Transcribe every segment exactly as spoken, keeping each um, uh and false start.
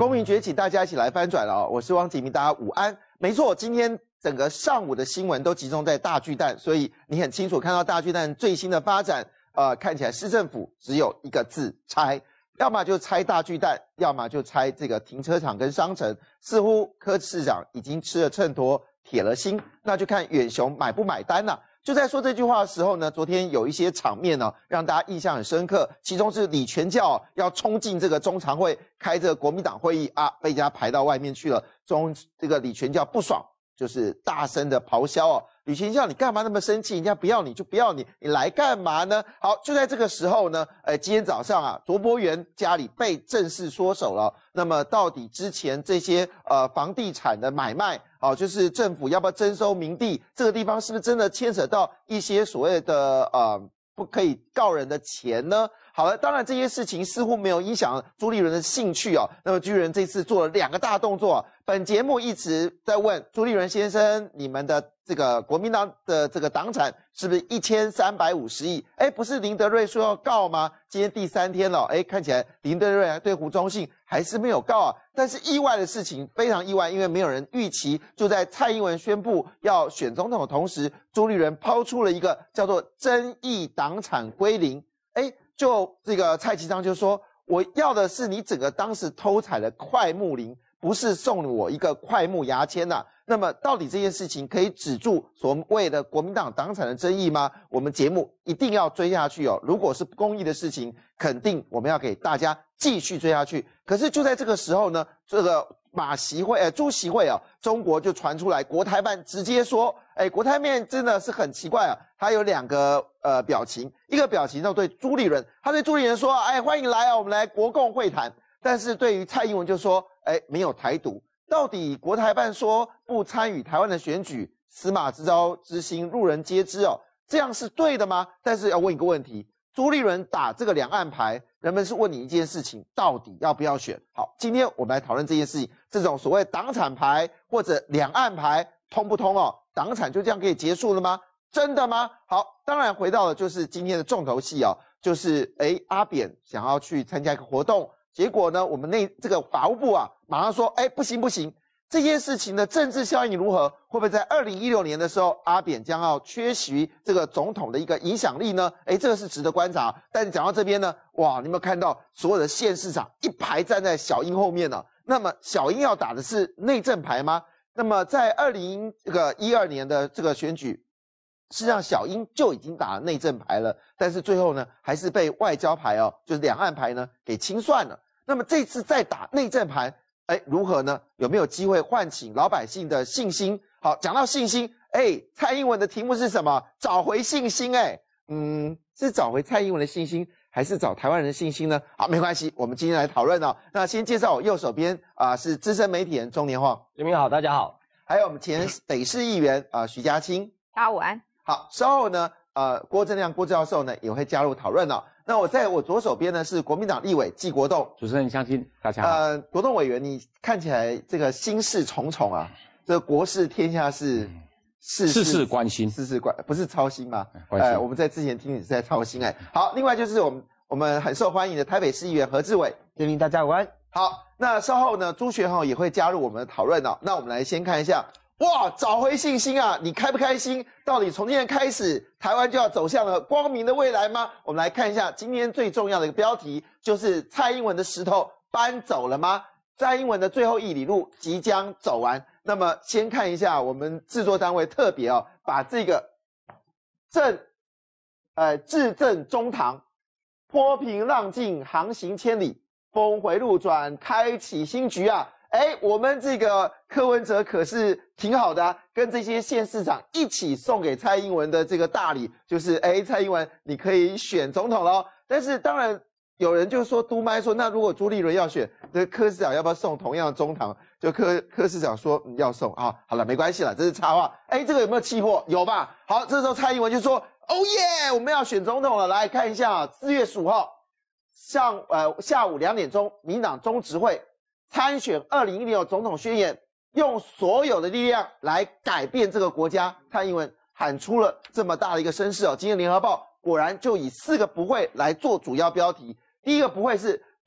公民崛起，大家一起来翻转了哦！我是汪启明，大家午安。没错，今天整个上午的新闻都集中在大巨蛋，所以你很清楚看到大巨蛋最新的发展。呃，看起来市政府只有一个字拆，要么就拆大巨蛋，要么就拆这个停车场跟商城。似乎柯市长已经吃了秤砣，铁了心，那就看远雄买不买单了、啊。就在说这句话的时候呢，昨天有一些场面呢、哦，让大家印象很深刻。其中是李全教、哦、要冲进这个中常会开这个国民党会议啊，被人家排到外面去了。中这个李全教不爽，就是大声的咆哮哦。李全教，你干嘛那么生气？人家不要你就不要你，你来干嘛呢？好，就在这个时候呢，呃，今天早上啊，卓博源家里被正式缩手了。那么到底之前这些呃房地产的买卖，哦，就是政府要不要征收民地，这个地方是不是真的牵扯到一些所谓的呃不可以告人的钱呢？好了，当然这些事情似乎没有影响朱立伦的兴趣哦。那么朱立伦这次做了两个大动作、啊，本节目一直在问朱立伦先生，你们的这个国民党的这个党产是不是一千三百五十亿？哎，不是林德瑞说要告吗？今天第三天了，哎，看起来林德瑞对胡忠信还是没有告啊。但是意外的事情非常意外，因为没有人预期，就在蔡英文宣布要选总统的同时，朱立伦抛出了一个叫做争议党产归零。哎，就这个蔡其昌就说，我要的是你整个当时偷采的快木林，不是送我一个快木牙签呐、啊。那么到底这件事情可以止住所谓的国民党党产的争议吗？我们节目一定要追下去哦。如果是不公义的事情，肯定我们要给大家继续追下去。可是就在这个时候呢，这个马习会、呃朱习会啊，中国就传出来，国台办直接说，哎，国台办真的是很奇怪啊，他有两个呃表情，一个表情呢对朱立伦，他对朱立伦说，哎，欢迎来啊，我们来国共会谈。但是对于蔡英文就说，哎，没有台独。到底国台办说不参与台湾的选举，司马之招之心，路人皆知哦，这样是对的吗？但是要问一个问题，朱立伦打这个两岸牌，人们是问你一件事情，到底要不要选？好，今天我们来讨论这件事情，这种所谓党产牌或者两岸牌通不通哦？党产就这样可以结束了吗？真的吗？好，当然回到了就是今天的重头戏哦，就是哎阿扁想要去参加一个活动。结果呢，我们内这个法务部啊，马上说，哎，不行不行，这件事情的政治效应如何？会不会在二零一六年的时候，阿扁将要缺席这个总统的一个影响力呢？哎，这个是值得观察。但是讲到这边呢，哇，你有没有看到所有的县市长一排站在小英后面呢、啊？那么小英要打的是内政牌吗？那么在二零这个一二年的这个选举，事实上小英就已经打了内政牌了，但是最后呢，还是被外交牌哦，就是两岸牌呢给清算了。那么这次再打内政牌，哎，如何呢？有没有机会唤醒老百姓的信心？好，讲到信心，哎，蔡英文的题目是什么？找回信心，哎，嗯，是找回蔡英文的信心，还是找台湾人的信心呢？好，没关系，我们今天来讨论哦。那先介绍我右手边啊、呃，是资深媒体人钟年晃， 人民好，大家好。 还有我们前北市议员啊、呃、徐家清， 大家午安。 好，稍后呢，呃，郭正亮郭教授呢也会加入讨论哦。那我在我左手边呢是国民党立委纪国栋， 主持人相亲，大家好。 呃，国栋委员，你看起来这个心事重重啊，这个国事天下事，事事事关心， 事事关不是操心吗？ 关心。 呃，我们在之前听你是在操心哎。好，另外就是我们我们很受欢迎的台北市议员何志伟， 人民大家午安。 好，那稍后呢，朱学宏也会加入我们的讨论哦。那我们来先看一下。哇，找回信心啊！你开不开心？到底从今天开始，台湾就要走向了光明的未来吗？我们来看一下今天最重要的一个标题，就是蔡英文的石头搬走了吗？蔡英文的最后一里路即将走完。那么先看一下我们制作单位特别哦，把这个正呃至正中堂，波平浪静，航行千里，峰回路转，开启新局啊！哎，我们这个柯文哲可是挺好的啊，跟这些县市长一起送给蔡英文的这个大礼，就是哎，蔡英文你可以选总统咯。但是当然有人就说督麦说，那如果朱立伦要选，这柯市长要不要送同样的中堂？就柯柯市长说、嗯、要送啊，好了，没关系了，这是插话。哎，这个有没有气魄？有吧？好，这时候蔡英文就说，哦耶，我们要选总统了，来看一下，四月十五号上呃下午两点钟，民进党中执会。参选二零一六总统宣言，用所有的力量来改变这个国家。蔡英文喊出了这么大的一个声势哦。今天联合报果然就以四个不会来做主要标题。第一个不会是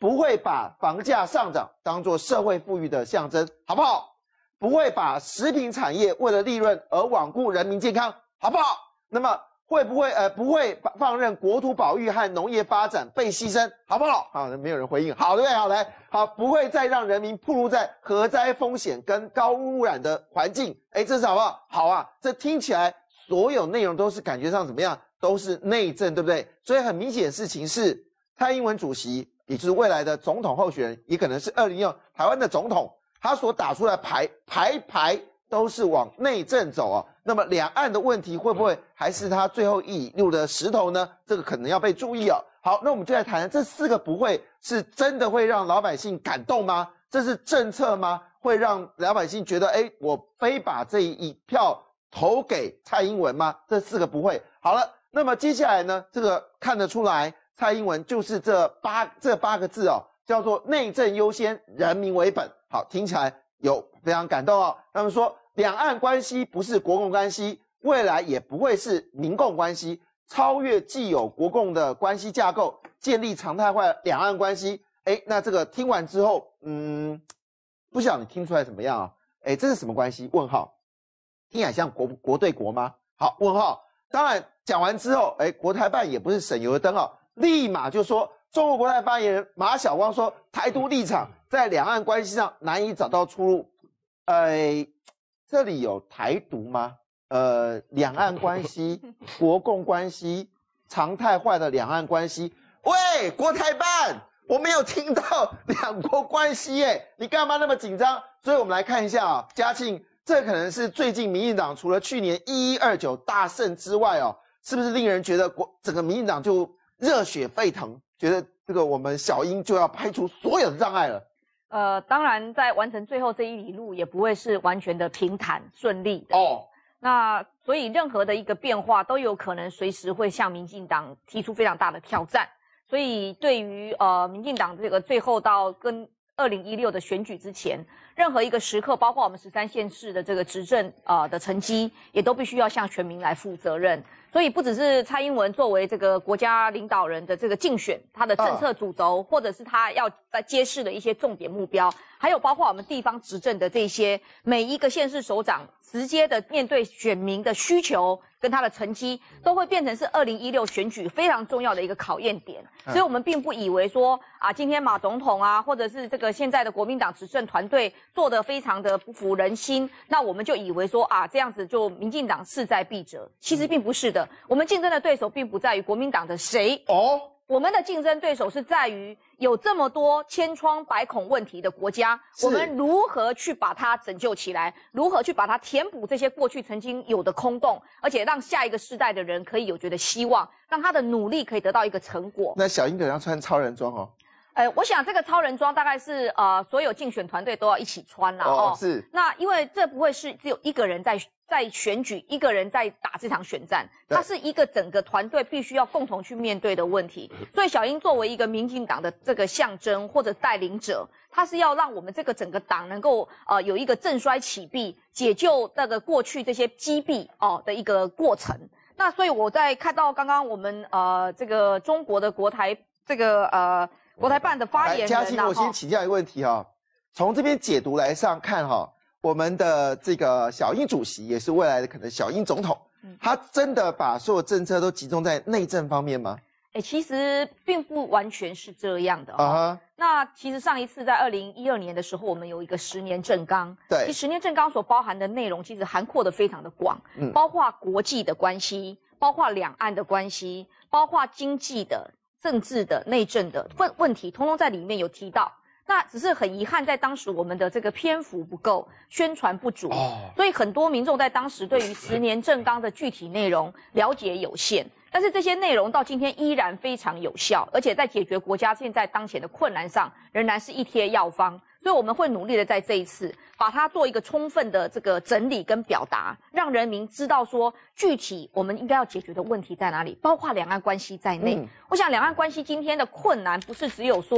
不会把房价上涨当作社会富裕的象征，好不好？不会把食品产业为了利润而罔顾人民健康，好不好？那么会不会呃不会放任国土保育和农业发展被牺牲，好不好？好，没有人回应，好，对不对？好，来，好，不会再让人民暴露在核灾风险跟高污染的环境，哎，这是好不好？好啊，这听起来所有内容都是感觉上怎么样？都是内政，对不对？所以很明显的事情是，蔡英文主席，也就是未来的总统候选人，也可能是二零二六台湾的总统，他所打出来牌牌牌都是往内政走啊。那么两岸的问题会不会还是他最后一里路的石头呢？这个可能要被注意哦。好，那我们就来谈这四个不会是真的会让老百姓感动吗？这是政策吗？会让老百姓觉得，哎，我非把这一票投给蔡英文吗？这四个不会。好了。那么接下来呢，这个看得出来，蔡英文就是这八这八个字哦，叫做内政优先，人民为本。好，听起来有非常感动哦。他们说，两岸关系不是国共关系，未来也不会是民共关系，超越既有国共的关系架构，建立常态化两岸关系。哎，那这个听完之后，嗯，不晓得你听出来怎么样啊？哎，这是什么关系？问号，听起来像国国对国吗？好，问号。当然讲完之后，哎，国台办也不是省油的灯哦，立马就说，中国国台发言人马晓光说，台独立场在两岸关系上难以找到出路。呃，这里有台独吗？呃，两岸关系、国共关系、常态化的两岸关系。喂，国台办，我没有听到两国关系耶，你干嘛那么紧张？所以我们来看一下啊，嘉庆。这可能是最近民进党除了去年一一二九大胜之外哦，是不是令人觉得国整个民进党就热血沸腾，觉得这个我们小英就要排除所有的障碍了？ 呃，当然在完成最后这一里路也不会是完全的平坦顺利的哦。那所以任何的一个变化都有可能随时会向民进党提出非常大的挑战。所以对于呃民进党这个最后到跟二零一六的选举之前，任何一个时刻，包括我们十三县市的这个执政呃的成绩，也都必须要向全民来负责任。所以不只是蔡英文作为这个国家领导人的这个竞选，他的政策主轴，或者是他要在揭示的一些重点目标，还有包括我们地方执政的这些每一个县市首长直接的面对选民的需求跟他的成绩，都会变成是二零一六选举非常重要的一个考验点。所以我们并不以为说啊，今天马总统啊，或者是这个现在的国民党执政团队做得非常的不服人心，那我们就以为说啊，这样子就民进党势在必折。其实并不是的，我们竞争的对手并不在于国民党的谁哦。我们的竞争对手是在于有这么多千疮百孔问题的国家，我们如何去把它拯救起来，如何去把它填补这些过去曾经有的空洞，而且让下一个世代的人可以有觉得希望，让他的努力可以得到一个成果。 那小英可能要穿超人装哦。 呃，我想这个超人装大概是呃所有竞选团队都要一起穿啦。 哦，是。 那因为这不会是只有一个人在在选举，一个人在打这场选战，它是一个整个团队必须要共同去面对的问题。所以小英作为一个民进党的这个象征或者带领者，他是要让我们这个整个党能够呃有一个振衰起弊，解救那个过去这些积弊哦的一个过程。那所以我在看到刚刚我们呃这个中国的国台这个呃。国台办的发言人， 嘉庆，我先请教一个问题哈、哦，从这边解读来上看哈、哦，我们的这个小英主席也是未来的可能小英总统，嗯、他真的把所有政策都集中在内政方面吗？ 哎，其实并不完全是这样的、哦。 啊、uh-huh. 那其实上一次在二零一二年的时候，我们有一个十年政纲， 对， 其实十年政纲所包含的内容其实涵括的非常的广，嗯，包括国际的关系，包括两岸的关系，包括经济的。政治的内政的问问题，通通在里面有提到。那只是很遗憾，在当时我们的这个篇幅不够，宣传不足，哦、所以很多民众在当时对于十年政纲的具体内容了解有限。但是这些内容到今天依然非常有效，而且在解决国家现在当前的困难上，仍然是一贴药方。所以我们会努力的在这一次把它做一个充分的这个整理跟表达，让人民知道说具体我们应该要解决的问题在哪里，包括两岸关系在内。嗯、我想两岸关系今天的困难不是只有说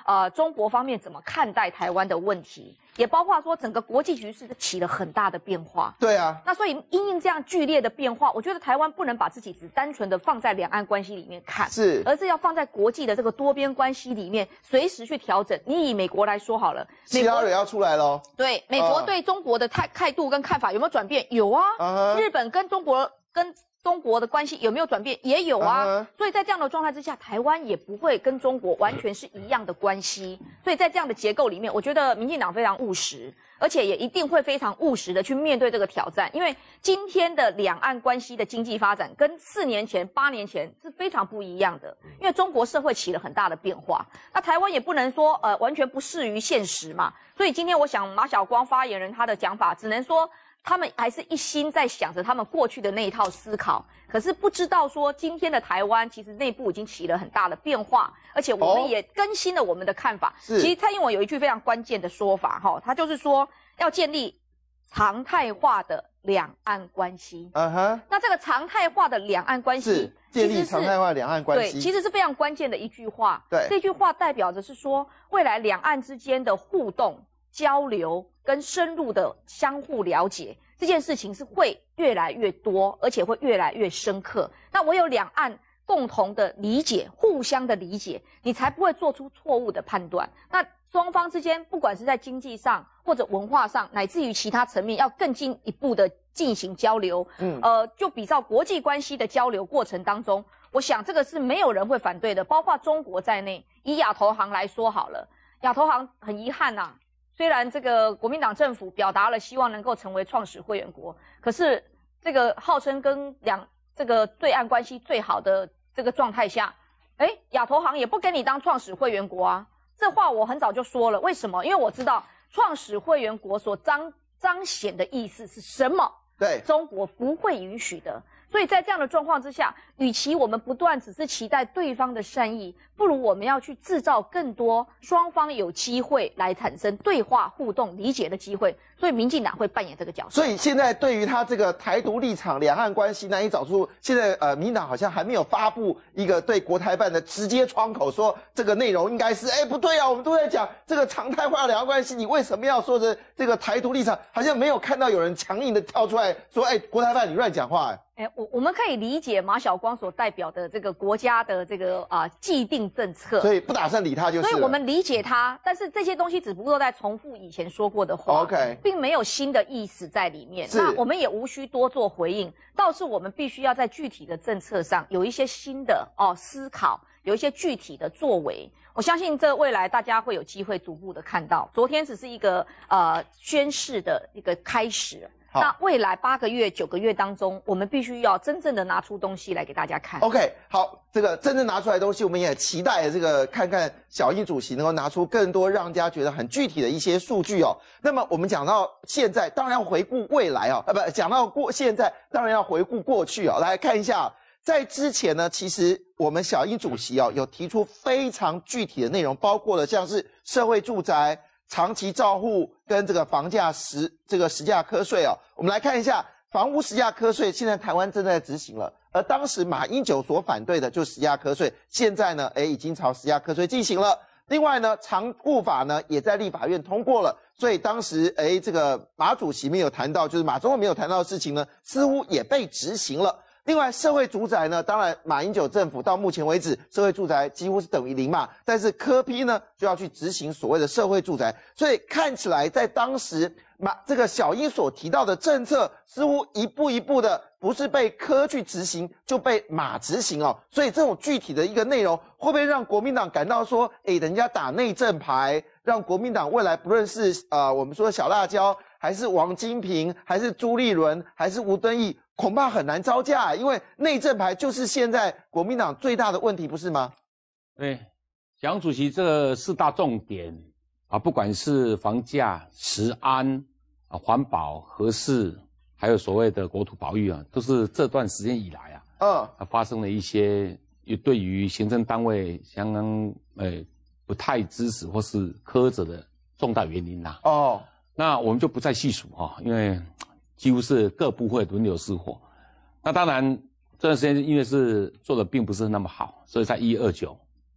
呃中国方面怎么看待台湾的问题，也包括说整个国际局势起了很大的变化。 对啊， 那所以因应这样剧烈的变化，我觉得台湾不能把自己只单纯的放在两岸关系里面看， 是， 而是要放在国际的这个多边关系里面，随时去调整。你以美国来说好了， 美国也要出来喽。 对，美国对中国的态态度跟看法有没有转变？有啊。Uh-huh. 日本跟中国跟中国的关系有没有转变？也有啊。Uh-huh. 所以在这样的状态之下，台湾也不会跟中国完全是一样的关系。所以在这样的结构里面，我觉得民进党非常务实，而且也一定会非常务实的去面对这个挑战。因为今天的两岸关系的经济发展跟四年前、八年前是非常不一样的。因为中国社会起了很大的变化，那台湾也不能说呃完全不适于现实嘛。所以今天我想马晓光发言人他的讲法，只能说他们还是一心在想着他们过去的那一套思考，可是不知道说今天的台湾其实内部已经起了很大的变化，而且我们也更新了我们的看法。 是， 其实蔡英文有一句非常关键的说法哈，他就是说要建立常态化的两岸关系。 嗯哼， 那这个常态化的两岸关系是建立常态化两岸关系， 对，其实是非常关键的一句话。 对， 这句话代表着是说未来两岸之间的互动、交流跟深入的相互了解，这件事情是会越来越多，而且会越来越深刻。那唯有两岸共同的理解，互相的理解，你才不会做出错误的判断。那双方之间，不管是在经济上或者文化上，乃至于其他层面，要更进一步的进行交流。嗯，呃，就比照国际关系的交流过程当中，我想这个是没有人会反对的，包括中国在内。以亚投行来说好了，亚投行很遗憾呐、啊。虽然这个国民党政府表达了希望能够成为创始会员国，可是这个号称跟两这个对岸关系最好的这个状态下，哎，亚投行也不给你当创始会员国啊。这话我很早就说了，为什么？因为我知道创始会员国所彰彰显的意思是什么， 对， 中国不会允许的。所以在这样的状况之下，与其我们不断只是期待对方的善意，不如我们要去制造更多双方有机会来产生对话、互动、理解的机会。所以民进党会扮演这个角色。 所以现在对于他这个台独立场、两岸关系难以找出，现在呃，民进党好像还没有发布一个对国台办的直接窗口，说这个内容应该是，哎，不对啊，我们都在讲这个常态化两岸关系，你为什么要说的这个台独立场？好像没有看到有人强硬的跳出来说，哎，国台办你乱讲话、哎。 哎，我我们可以理解马晓光所代表的这个国家的这个啊、呃、既定政策， 所以不打算理他就是。 所以我们理解他，但是这些东西只不过在重复以前说过的话 ，OK， 并没有新的意思在里面。那我们也无需多做回应，倒是我们必须要在具体的政策上有一些新的哦思考，有一些具体的作为。我相信这未来大家会有机会逐步的看到。昨天只是一个呃宣示的一个开始。那未来八个月、九个月当中，我们必须要真正的拿出东西来给大家看。 OK， 好，这个真正拿出来的东西，我们也期待这个看看小英主席能够拿出更多让人家觉得很具体的一些数据哦。那么我们讲到现在，当然要回顾未来哦，啊不，讲到过现在，当然要回顾过去哦。来看一下，在之前呢，其实我们小英主席哦有提出非常具体的内容，包括了像是社会住宅、长期照护跟这个房价实这个实价课税哦，我们来看一下房屋实价课税，现在台湾正在执行了，而当时马英九所反对的就是实价课税，现在呢，哎，已经朝实价课税进行了。另外呢，长顾法呢也在立法院通过了，所以当时哎，这个马主席没有谈到，就是马总统没有谈到的事情呢，似乎也被执行了。另外，社会住宅呢，当然马英九政府到目前为止，社会住宅几乎是等于零嘛。但是柯 P 呢，就要去执行所谓的社会住宅，所以看起来在当时马这个小英所提到的政策，似乎一步一步的不是被柯去执行，就被马执行哦。所以这种具体的一个内容，会不会让国民党感到说，哎，人家打内政牌，让国民党未来不论是呃我们说小辣椒，还是王金平，还是朱立伦，还是吴敦义，恐怕很难招架，因为内政牌就是现在国民党最大的问题，不是吗？ 对，蒋主席这四大重点啊，不管是房价、食安啊、环保、核四，还有所谓的国土保育啊，都是这段时间以来啊，嗯，啊发生了一些对于行政单位相当呃不太支持或是苛责的重大原因呐、啊。哦，那我们就不再细数哈、啊，因为几乎是各部会轮流失火。那当然这段时间因为是做的并不是那么好，所以在一二九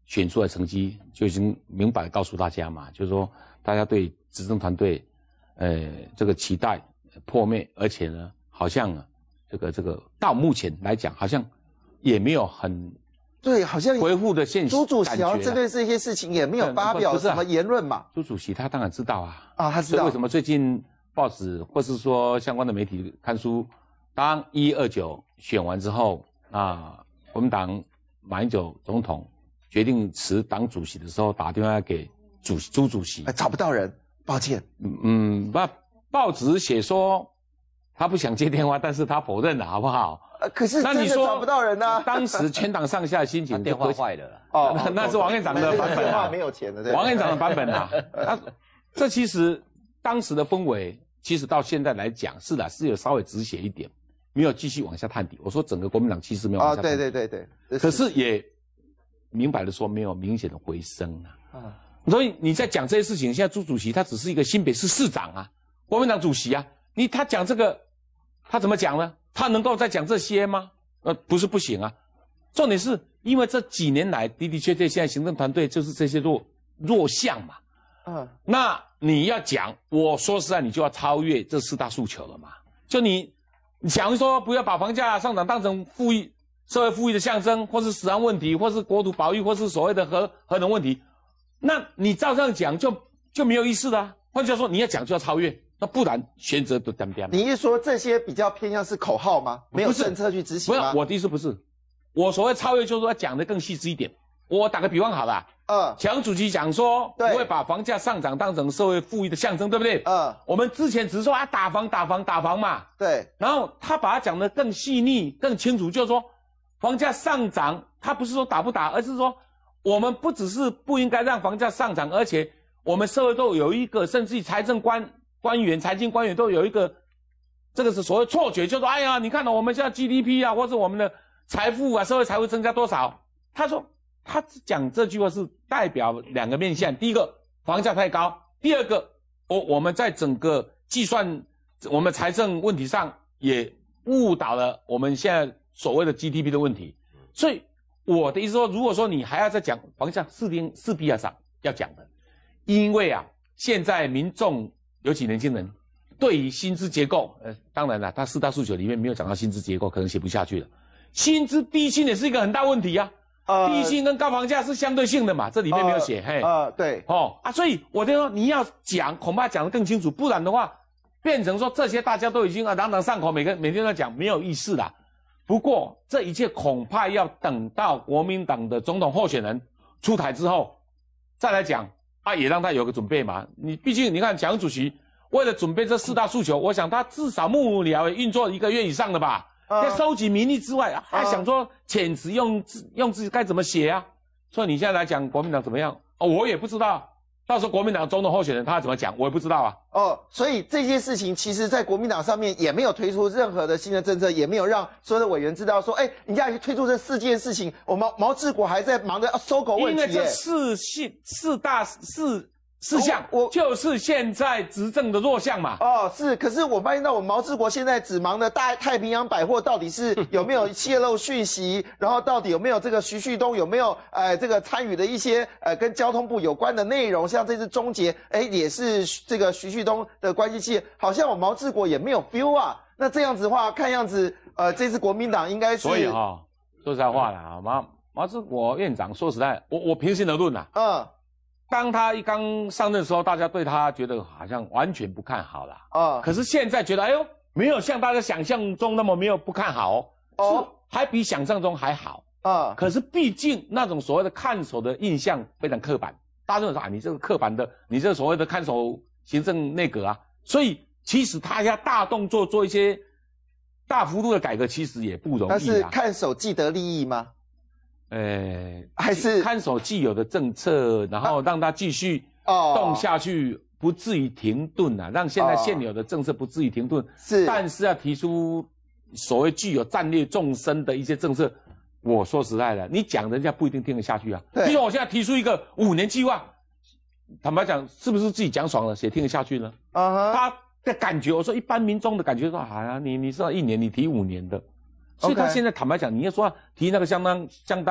选出来成绩就已经明白告诉大家嘛，就是说大家对执政团队，呃，这个期待破灭，而且呢，好像啊，这个这个到目前来讲，好像也没有很对，好像恢复的现象。 朱主席好像针对这些事情也没有发表什么言论嘛。 朱主席他当然知道啊， 啊，他知道。 所以为什么最近报纸或是说相关的媒体看书，当一二九选完之后啊，国民党马英九总统决定辞党主席的时候，打电话给主朱主席， 哎，找不到人，抱歉。 嗯，那报纸写说他不想接电话，但是他否认了，好不好？ 呃，可是真的找不到人呢、啊。 当时全党上下心情电话坏了啦。 哦，那, 那是王院长的版本、啊。 电话没有钱的，对。 王院长的版本啊，啊这其实当时的氛围，其实到现在来讲是啦，是有稍微止血一点，没有继续往下探底。我说整个国民党气势没有往下探底。 哦，对对对对。 可是也明白的说，没有明显的回升啊。啊。所以你在讲这些事情，现在朱主席他只是一个新北市市长啊，国民党主席啊，你他讲这个，他怎么讲呢？他能够再讲这些吗？呃，不是不行啊。重点是因为这几年来的的确确，现在行政团队就是这些弱弱项嘛。嗯。那你要讲，我说实在，你就要超越这四大诉求了嘛。就你，你想说不要把房价上涨当成富裕社会富裕的象征，或是食安问题，或是国土保育，或是所谓的核核能问题，那你照这样讲就就没有意思了、啊。换句话说，你要讲就要超越。那不然选择都点点。 你是说这些比较偏向是口号吗？没有政策去执行吗？ 不是，我的意思不是。我所谓超越，就是说讲得更细致一点。我打个比方好了，嗯，蒋主席讲说不会把房价上涨当成社会富裕的象征，对不对？嗯，我们之前只是说啊打房打房打房嘛， 对。 然后他把它讲得更细腻、更清楚，就是说房价上涨，他不是说打不打，而是说我们不只是不应该让房价上涨，而且我们社会都有一个，甚至于财政官。官员、财经官员都有一个，这个是所谓错觉，就说：“哎呀，你看到我们现在 G D P 啊，或者我们的财富啊，社会财富增加多少？”他说，他讲这句话是代表两个面向：第一个，房价太高；第二个，我我们在整个计算我们财政问题上也误导了我们现在所谓的 G D P 的问题。所以我的意思说，如果说你还要再讲房价，势必势必要涨要讲的，因为啊，现在民众。尤其年轻人对于薪资结构，呃，当然了，他四大诉求里面没有讲到薪资结构，可能写不下去了。薪资低薪也是一个很大问题啊。呃，低薪跟高房价是相对性的嘛，这里面没有写。呃、嘿， 呃，对， 哦啊，所以我就说你要讲，恐怕讲得更清楚，不然的话，变成说这些大家都已经啊朗朗上口，每个每天都讲，没有意思啦。不过这一切恐怕要等到国民党的总统候选人出台之后，再来讲。啊，也让他有个准备嘛。你毕竟你看，蒋主席为了准备这四大诉求，我想他至少幕幕僚也运作一个月以上了吧。在、呃、收集民意之外，还想说遣词用字用字该怎么写啊？所以你现在来讲国民党怎么样？哦，我也不知道。到时候国民党总统候选人他怎么讲，我也不知道啊。 哦，所以这些事情其实在国民党上面也没有推出任何的新的政策，也没有让所有的委员知道说，哎，你要推出这四件事情，我们毛治国还在忙着收狗问题。 因为这四系四大四四项，我就是现在执政的弱项嘛。 哦，是，可是我发现到我们毛治国现在只忙的大太平洋百货到底是有没有泄露讯息，然后到底有没有这个徐旭东有没有呃这个参与的一些呃跟交通部有关的内容，像这次终结，哎也是这个徐旭东的关系企业，好像我毛治国也没有 feel 啊。那这样子的话，看样子呃这次国民党应该是， 所以哈、哦，说实在话啦，毛毛治国院长说实在，我我平心而论呐，嗯。当他一刚上任的时候，大家对他觉得好像完全不看好了啊。可是现在觉得，哎呦，没有像大家想象中那么没有不看好哦，是还比想象中还好啊。可是毕竟那种所谓的看守的印象非常刻板，大家认为说啊，你这个刻板的，你这个所谓的看守行政内阁啊，所以其实他要大动作做一些大幅度的改革，其实也不容易啊。 但是看守既得利益吗？ 呃， 还是看守既有的政策，然后让它继续动下去，哦、不至于停顿啊，让现在现有的政策不至于停顿。是、哦，但是要提出所谓具有战略纵深的一些政策，我说实在的，你讲人家不一定听得下去啊。比如说我现在提出一个五年计划，坦白讲，是不是自己讲爽了，谁听得下去呢？啊、uh ， huh. 他的感觉，我说一般民众的感觉说，哎呀，你你是要一年，你提五年的。所以他现在坦白讲，你要说提那个相当相当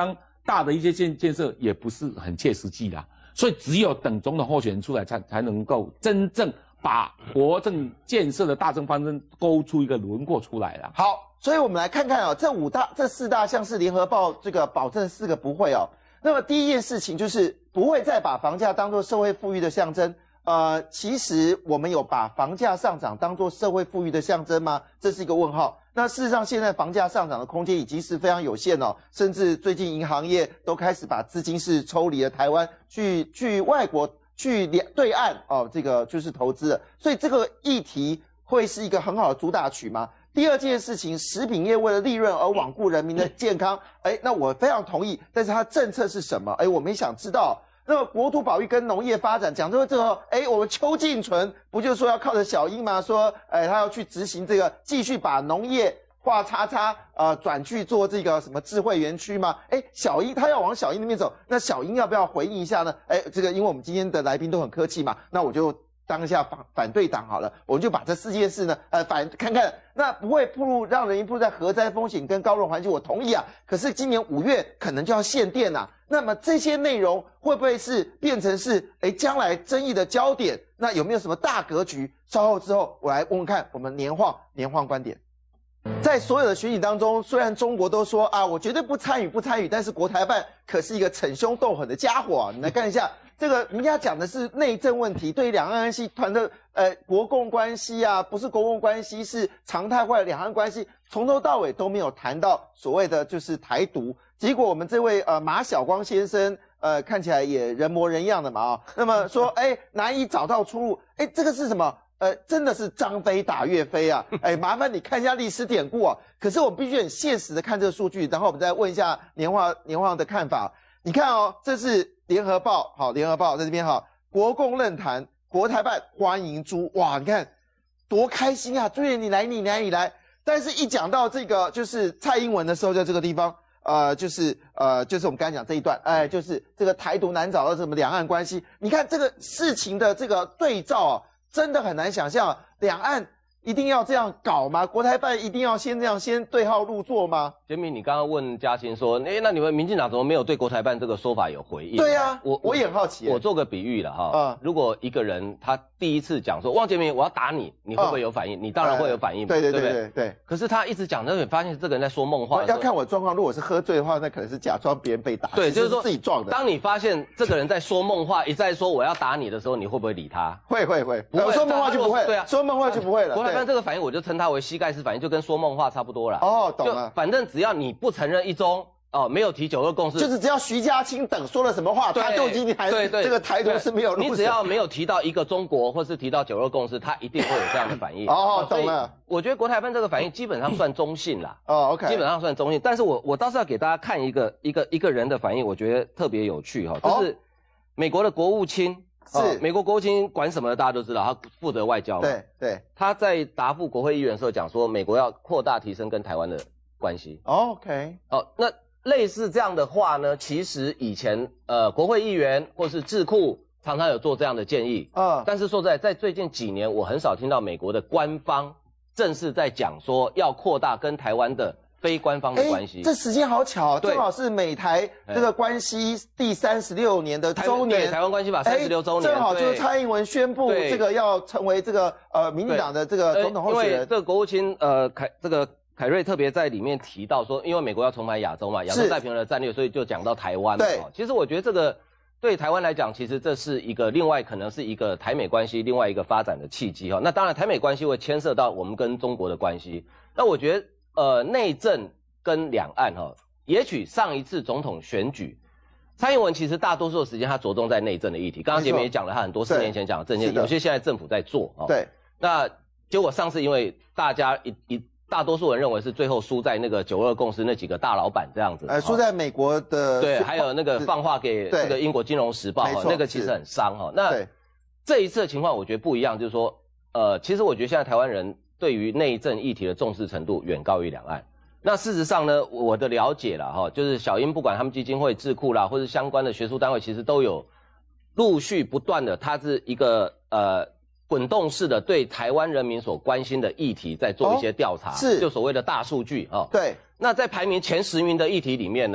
大的一些建建设也不是很切实际啦。所以只有等总统候选人出来才才能够真正把国政建设的大政方针勾出一个轮廓出来了。 好，所以我们来看看哦，这五大、这四大项是联合报这个保证四个不会哦。那么第一件事情就是不会再把房价当作社会富裕的象征。呃，其实我们有把房价上涨当作社会富裕的象征吗？这是一个问号。那事实上，现在房价上涨的空间已经是非常有限哦，甚至最近银行业都开始把资金是抽离了台湾，去去外国去对岸哦，这个就是投资了。所以这个议题会是一个很好的主打曲吗？第二件事情，食品业为了利润而罔顾人民的健康，哎，那我非常同意。但是它政策是什么？哎，我们也想知道。那么国土保育跟农业发展讲到这个，哎，我们邱进纯不就说要靠着小英吗？说，哎，他要去执行这个，继续把农业画叉叉，呃，转去做这个什么智慧园区吗？哎，小英他要往小英那边走，那小英要不要回应一下呢？哎，这个因为我们今天的来宾都很客气嘛，那我就当一下反反对党好了，我们就把这四件事呢，呃，反看看，那不会暴露让人民暴露在核灾风险跟高温环境，我同意啊。可是今年五月可能就要限电啊。那么这些内容会不会是变成是诶将来争议的焦点？那有没有什么大格局？稍后之后我来问问看我们年晃年晃观点。在所有的选举当中，虽然中国都说啊我绝对不参与不参与，但是国台办可是一个逞凶斗狠的家伙啊！你来看一下这个，人家讲的是内政问题，对于两岸关系团的呃国共关系啊，不是国共关系，是常态化的两岸关系，从头到尾都没有谈到所谓的就是台独。结果我们这位呃马晓光先生，呃看起来也人模人样的嘛啊、哦，那么说哎难以找到出路，哎这个是什么？呃真的是张飞打岳飞啊！哎麻烦你看一下历史典故啊。可是我们必须很现实的看这个数据，然后我们再问一下年晃年晃的看法。你看哦，这是联合报，好，联合报在这边哈，国共论坛，国台办欢迎猪，哇，你看多开心啊！朱元你来你来你来，但是一讲到这个就是蔡英文的时候，在这个地方。呃，就是呃，就是我们刚才讲这一段，哎，就是这个台独难找到什么两岸关系，你看这个事情的这个对照啊，真的很难想象，两岸一定要这样搞吗？国台办一定要先这样先对号入座吗？ 杰明，你刚刚问嘉欣说，哎、欸，那你们民进党怎么没有对国台办这个说法有回应？ 对呀、啊， 我我也很好奇。 我做个比喻了哈，嗯，如果一个人他第一次讲说汪杰明我要打你，你会不会有反应？嗯、你当然会有反应嘛， 对对对对对对。 可是他一直讲，那你发现这个人在说梦话。 要看我状况，如果是喝醉的话，那可能是假装别人被打， 对，就是说自己撞的。 当你发现这个人在说梦话，一再说我要打你的时候，你会不会理他？ 会会会， 不会说梦话就不会， 对啊， 说梦话就不会了。 国台办这个反应，我就称它为膝盖式反应，就跟说梦话差不多了。 哦，懂了。 反正只要你不承认一中。哦，没有提九二共识， 就是只要徐家清等说了什么话，他就已经还对对这个台独是没有入手。 你只要没有提到一个中国，或是提到九二共识，他一定会有这样的反应。 哦，懂了。 我觉得国台办这个反应基本上算中性啦。 哦 ，OK， 基本上算中性。但是我我倒是要给大家看一个一个一个人的反应，我觉得特别有趣哈，就是美国的国务卿。是美国国务卿管什么的，大家都知道，他负责外交嘛。 对对。 他在答复国会议员的时候讲说，美国要扩大提升跟台湾的关系。 OK。 哦，那。类似这样的话呢，其实以前呃国会议员或是智库常常有做这样的建议啊，呃、但是说在在最近几年，我很少听到美国的官方正式在讲说要扩大跟台湾的非官方的关系。 这时间好巧，正好是美台这个关系第三十六年的周年， 台, 台湾关系法三十六周年， 正好就是蔡英文宣布这个要成为这个呃民进党的这个总统候选人。 因为这个国务卿呃凯这个。凯瑞特别在里面提到说，因为美国要重返亚洲嘛，亚洲太平洋的战略，所以就讲到台湾嘛。对，其实我觉得这个对台湾来讲，其实这是一个另外可能是一个台美关系另外一个发展的契机哈。那当然，台美关系会牵涉到我们跟中国的关系。那我觉得呃内政跟两岸哈，也许上一次总统选举，蔡英文其实大多数的时间他着重在内政的议题。刚刚前面也讲了，他很多四年前讲的政见，有些现在政府在做啊。对。那结果上次因为大家一一。大多数人认为是最后输在那个九二共识那几个大老板这样子， 呃，输在美国的对，还有那个放话给这个英国金融时报哈，那个其实很伤哈。那这一次的情况我觉得不一样，就是说，呃，其实我觉得现在台湾人对于内政议题的重视程度远高于两岸。那事实上呢，我的了解啦哈，就是小英不管他们基金会、智库啦，或是相关的学术单位，其实都有陆续不断的，它是一个呃。滚动式的对台湾人民所关心的议题在做一些调查，哦、是就所谓的大数据啊、哦。 对， 那在排名前十名的议题里面呢，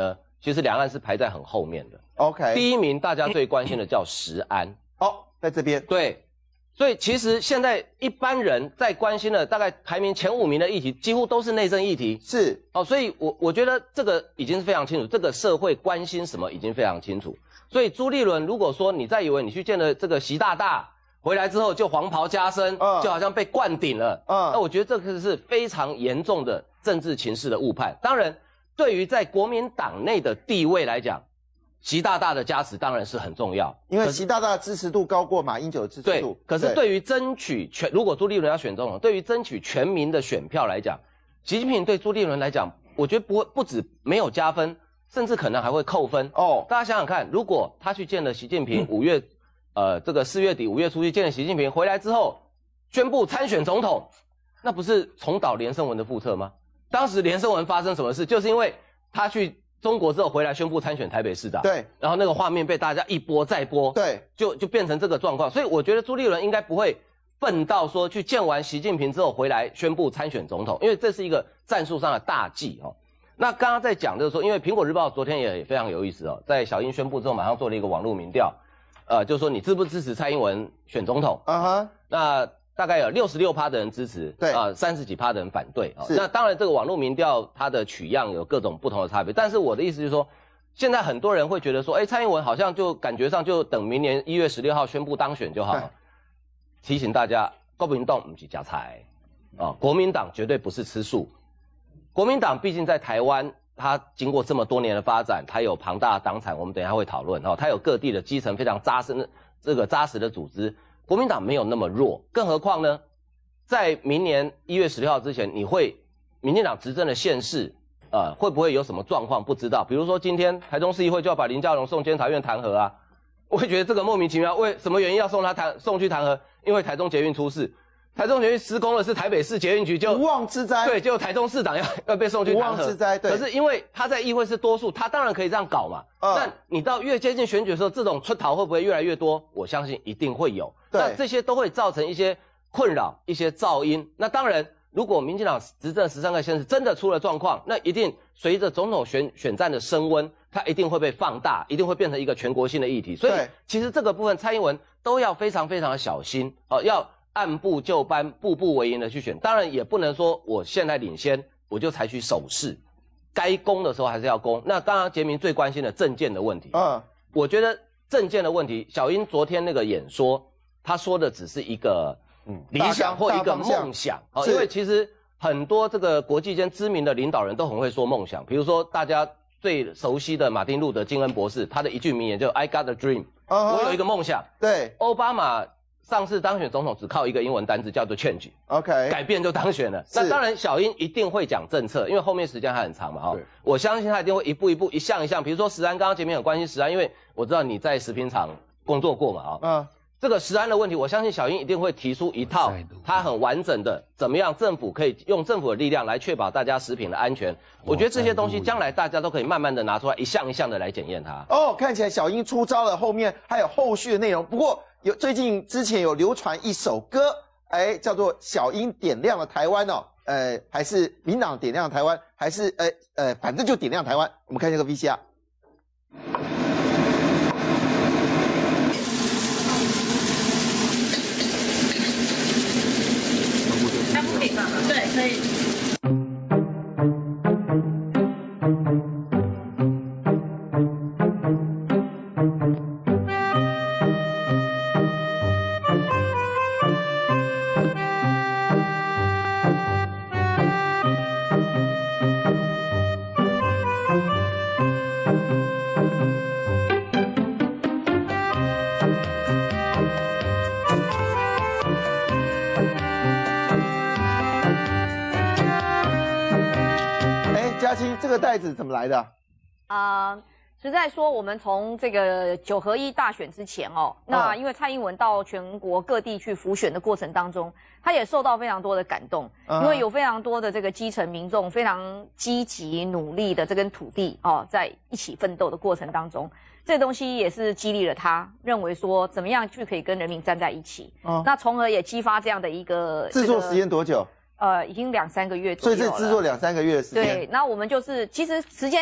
其实两岸是排在很后面的。 OK， 第一名大家最关心的叫食安。 哦，在这边。 对，所以其实现在一般人在关心的大概排名前五名的议题，几乎都是内政议题。 是。 哦，所以我我觉得这个已经是非常清楚，这个社会关心什么已经非常清楚。所以朱立伦，如果说你再以为你去见了这个习大大，回来之后就黄袍加身，嗯、就好像被灌顶了，嗯，那我觉得这个是非常严重的政治情势的误判。当然，对于在国民党内的地位来讲，习大大的加持当然是很重要， 因为习大大的支持度高过马英九的支持度。 对，可是对于争取全，如果朱立伦要选总统，对于争取全民的选票来讲，习近平对朱立伦来讲，我觉得不会不止没有加分，甚至可能还会扣分。哦，大家想想看，如果他去见了习近平，五、嗯、月，呃，这个四月底五月初去见了习近平，回来之后宣布参选总统，那不是重蹈连胜文的覆辙吗？当时连胜文发生什么事，就是因为他去中国之后回来宣布参选台北市长， 对， 然后那个画面被大家一播再播， 对， 就就变成这个状况。所以我觉得朱立伦应该不会笨到说去见完习近平之后回来宣布参选总统，因为这是一个战术上的大忌哦。那刚刚在讲就是说，因为苹果日报昨天也非常有意思哦，在小英宣布之后马上做了一个网络民调，呃，就是说你支不支持蔡英文选总统？啊哈，那大概有六十六趴的人支持，对啊，三十几趴的人反对啊。那当然，这个网络民调它的取样有各种不同的差别，但是我的意思就是说，现在很多人会觉得说，哎，蔡英文好像就感觉上就等明年一月十六号宣布当选就好了。提醒大家，国民党不是假财啊，国民党绝对不是吃素。国民党毕竟在台湾，它经过这么多年的发展，它有庞大的党产，我们等一下会讨论哈，它有各地的基层非常扎实的这个扎实的组织。国民党没有那么弱，更何况呢，在明年一月十六号之前，你会民进党执政的县市，呃，会不会有什么状况？不知道。比如说今天台中市议会就要把林佳龙送监察院弹劾啊，我会觉得这个莫名其妙，为什么原因要送他弹送去弹劾？因为台中捷运出事，台中捷运施工的是台北市捷运局，就无妄之灾。对， 就台中市长要要被送去弹劾。无妄之灾，对。 可是因为他在议会是多数，他当然可以这样搞嘛。嗯、那你到越接近选举的时候，这种出逃会不会越来越多？我相信一定会有。那这些都会造成一些困扰、一些噪音。那当然，如果民进党执政十三个县市真的出了状况，那一定随着总统选选战的升温，它一定会被放大，一定会变成一个全国性的议题。所以，其实这个部分蔡英文都要非常非常的小心哦，要按部就班、步步为营的去选。当然，也不能说我现在领先，我就采取守势，该攻的时候还是要攻。那刚刚杰明最关心的政见的问题，嗯，我觉得政见的问题，小英昨天那个演说。他说的只是一个嗯理想或一个梦想啊，因为其实很多这个国际间知名的领导人都很会说梦想，比如说大家最熟悉的马丁路德金恩博士，他的一句名言就 I got a dream， 我有一个梦想。对，奥巴马上次当选总统只靠一个英文单字叫做 change，OK， 改变就当选了。那当然小英一定会讲政策，因为后面时间还很长嘛，哈，我相信他一定会一步一步一项一项，比如说食安，刚刚前面有关心食安，因为我知道你在食品厂工作过嘛，啊，嗯。这个食安的问题，我相信小英一定会提出一套它很完整的，怎么样政府可以用政府的力量来确保大家食品的安全。我觉得这些东西将来大家都可以慢慢的拿出来，一项一项的来检验它。 哦，看起来小英出招了，后面还有后续的内容。不过有最近之前有流传一首歌，哎，叫做《小英点亮了台湾》哦，呃，还是民党点亮台湾，还是呃呃，反正就点亮台湾。我们看这个 V C R。 对，可以。 这个袋子怎么来的？ 啊、呃，实在说，我们从这个九合一大选之前哦，那因为蔡英文到全国各地去辅选的过程当中，他也受到非常多的感动，嗯、因为有非常多的这个基层民众非常积极努力的这跟土地哦在一起奋斗的过程当中，这东西也是激励了他，认为说怎么样去可以跟人民站在一起。嗯、那从而也激发这样的一个制作时间多久？ 呃，已经两三个月左右了， 所以是制作两三个月的时间。 对，那我们就是其实时间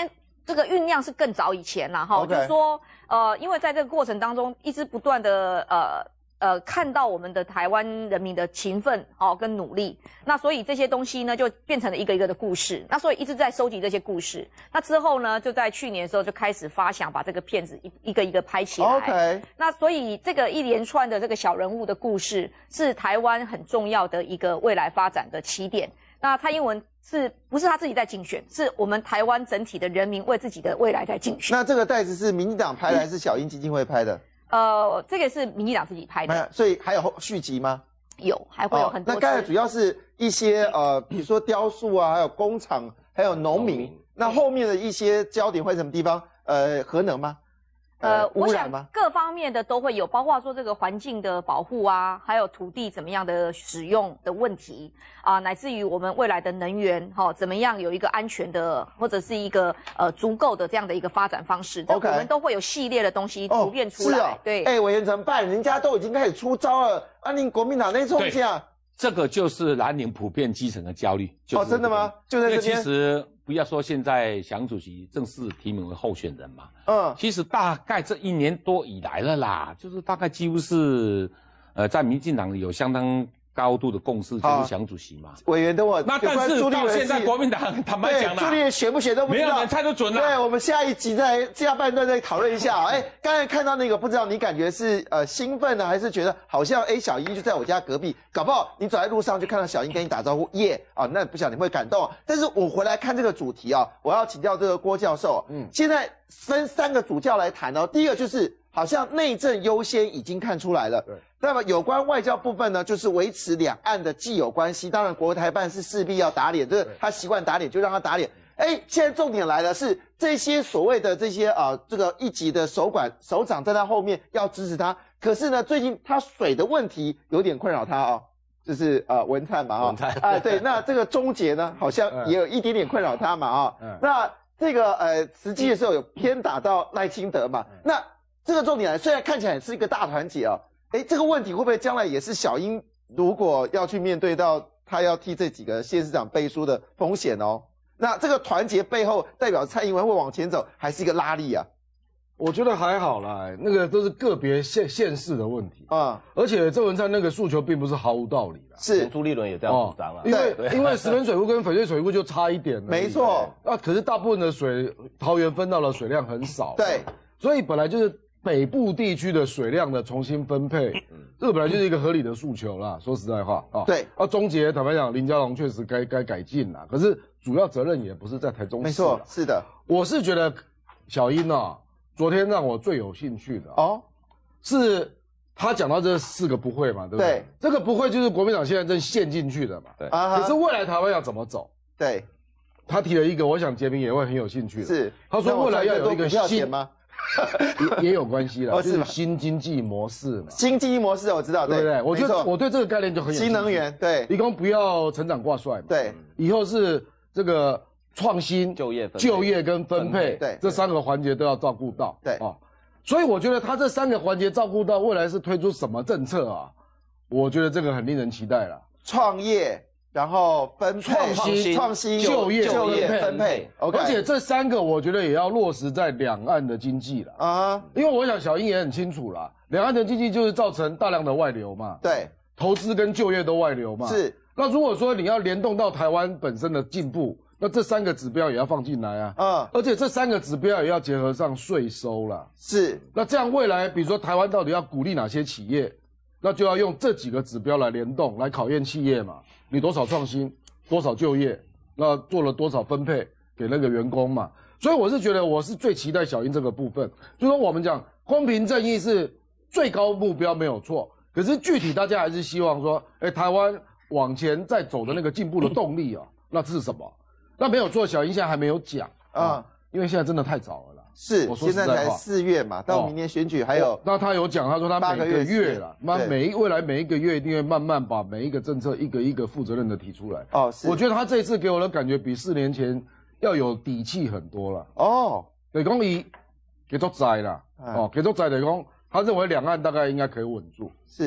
这个酝酿是更早以前啦，哈， Okay. 就是说，呃，因为在这个过程当中，一直不断的呃呃看到我们的台湾人民的勤奋哦跟努力，那所以这些东西呢就变成了一个一个的故事，那所以一直在收集这些故事。那之后呢，就在去年的时候就开始发想把这个片子一一个一个拍起来。 OK， 那所以这个一连串的这个小人物的故事，是台湾很重要的一个未来发展的起点。那蔡英文是不是他自己在竞选？是我们台湾整体的人民为自己的未来在竞选。 那这个袋子是民进党拍的还是小英基金会拍的？ 呃，这个是民进党自己拍的， 所以还有后续集吗？ 有，还会有很多、 哦。那刚才主要是一些呃，比如说雕塑啊，还有工厂，还有农民。民那后面的一些焦点会什么地方？呃，核能吗？ 呃，我想各方面的都会有，包括说这个环境的保护啊，还有土地怎么样的使用的问题啊，乃至于我们未来的能源哈、哦，怎么样有一个安全的或者是一个呃足够的这样的一个发展方式， OK， 我们都会有系列的东西突变出来。 哦哦、 对， 哎，委员怎么办？人家都已经开始出招了，啊，你国民党那冲下， 这个就是蓝领普遍基层的焦虑。就是、 哦，真的吗？就在这边。 其实不要说现在蒋主席正式提名为候选人嘛， 嗯， 其实大概这一年多以来了啦，就是大概几乎是，呃，在民进党有相当高度的共识，就是蒋主席嘛。 委员等我。 那但是到现在国民党坦白讲啦， 朱立伦选不选都不知道， 没有人猜得准啦。 对，我们下一集在下半段再讨论一下啊。哎，刚才看到那个，不知道你感觉是呃兴奋呢，还是觉得好像哎小英就在我家隔壁，搞不好你走在路上就看到小英跟你打招呼，耶啊，那不晓得你会感动。但是我回来看这个主题啊，我要请教这个郭教授，嗯，现在分三个主教来谈哦。第一个就是好像内政优先已经看出来了，对。那么有关外交部分呢，就是维持两岸的既有关系。当然，国台办是势必要打脸，这个他习惯打脸就让他打脸。哎，现在重点来了，是这些所谓的这些呃这个一级的首管首长在他后面要支持他。可是呢，最近他水的问题有点困扰他哦，就是呃文灿嘛啊、哦， 文灿啊、呃、对，那这个钟杰呢，好像也有一点点困扰他嘛啊、哦。嗯、那这个呃实际的时候有偏打到赖清德嘛，嗯、那这个重点来，虽然看起来是一个大团结哦。哎，这个问题会不会将来也是小英如果要去面对到他要替这几个县市长背书的风险哦？那这个团结背后代表蔡英文会往前走，还是一个拉力啊？ 我觉得还好啦，那个都是个别县县市的问题啊、嗯。而且郑文灿那个诉求并不是毫无道理的， 是朱立伦也这样主张啊。 因为因为石门水库跟翡翠水库就差一点， 没错。 那可是大部分的水桃园分到的水量很少， 对， 所以本来就是。北部地区的水量的重新分配，嗯、这个本来就是一个合理的诉求啦。说实在话啊， 对， 啊，终结坦白讲，林佳龙确实该该改进啦。可是主要责任也不是在台中市， 没错，是的。 我是觉得小英啊，昨天让我最有兴趣的哦，是他讲到这四个不会嘛，对不对？对，这个不会就是国民党现在正陷进去的嘛。对，啊、可是未来台湾要怎么走？ 对， 他提了一个，我想杰明也会很有兴趣的。 是， 他说未来要有一个新吗？ 也也有关系啦， 哦、 就是新经济模式嘛。 新经济模式我知道， 对不对？我觉得我对这个概念就很有新能源，对， 一共不要成长挂帅嘛。 对， 以后是这个创新、 就业、 就业跟分配， 对， 这三个环节都要照顾到。 对啊，所以我觉得他这三个环节照顾到，未来是推出什么政策啊？我觉得这个很令人期待啦。 创业。然后分配、 创新、 创新、 就业、 就业分配， 而且这三个我觉得也要落实在两岸的经济了啊，因为我想小英也很清楚啦，两岸的经济就是造成大量的外流嘛， 对， 投资跟就业都外流嘛， 是。 那如果说你要联动到台湾本身的进步，那这三个指标也要放进来啊，嗯，而且这三个指标也要结合上税收啦， 是。 那这样未来比如说台湾到底要鼓励哪些企业，那就要用这几个指标来联动，来考验企业嘛。你多少创新，多少就业，那做了多少分配给那个员工嘛？所以我是觉得我是最期待小英这个部分，就说我们讲公平正义是最高目标没有错，可是具体大家还是希望说，哎，台湾往前再走的那个进步的动力啊，那是什么？那没有错，小英现在还没有讲啊，因为现在真的太早了。 是，现在才四月嘛，到明年选举还有、哦。 那他有讲，他说他每个月了，那每一未来每一个月一定会慢慢把每一个政策一个一个负责任的提出来。哦，是。我觉得他这一次给我的感觉比四年前要有底气很多了。哦，对，讲伊给做窄啦，哦，给做窄的讲，他认为两岸大概应该可以稳住。 是。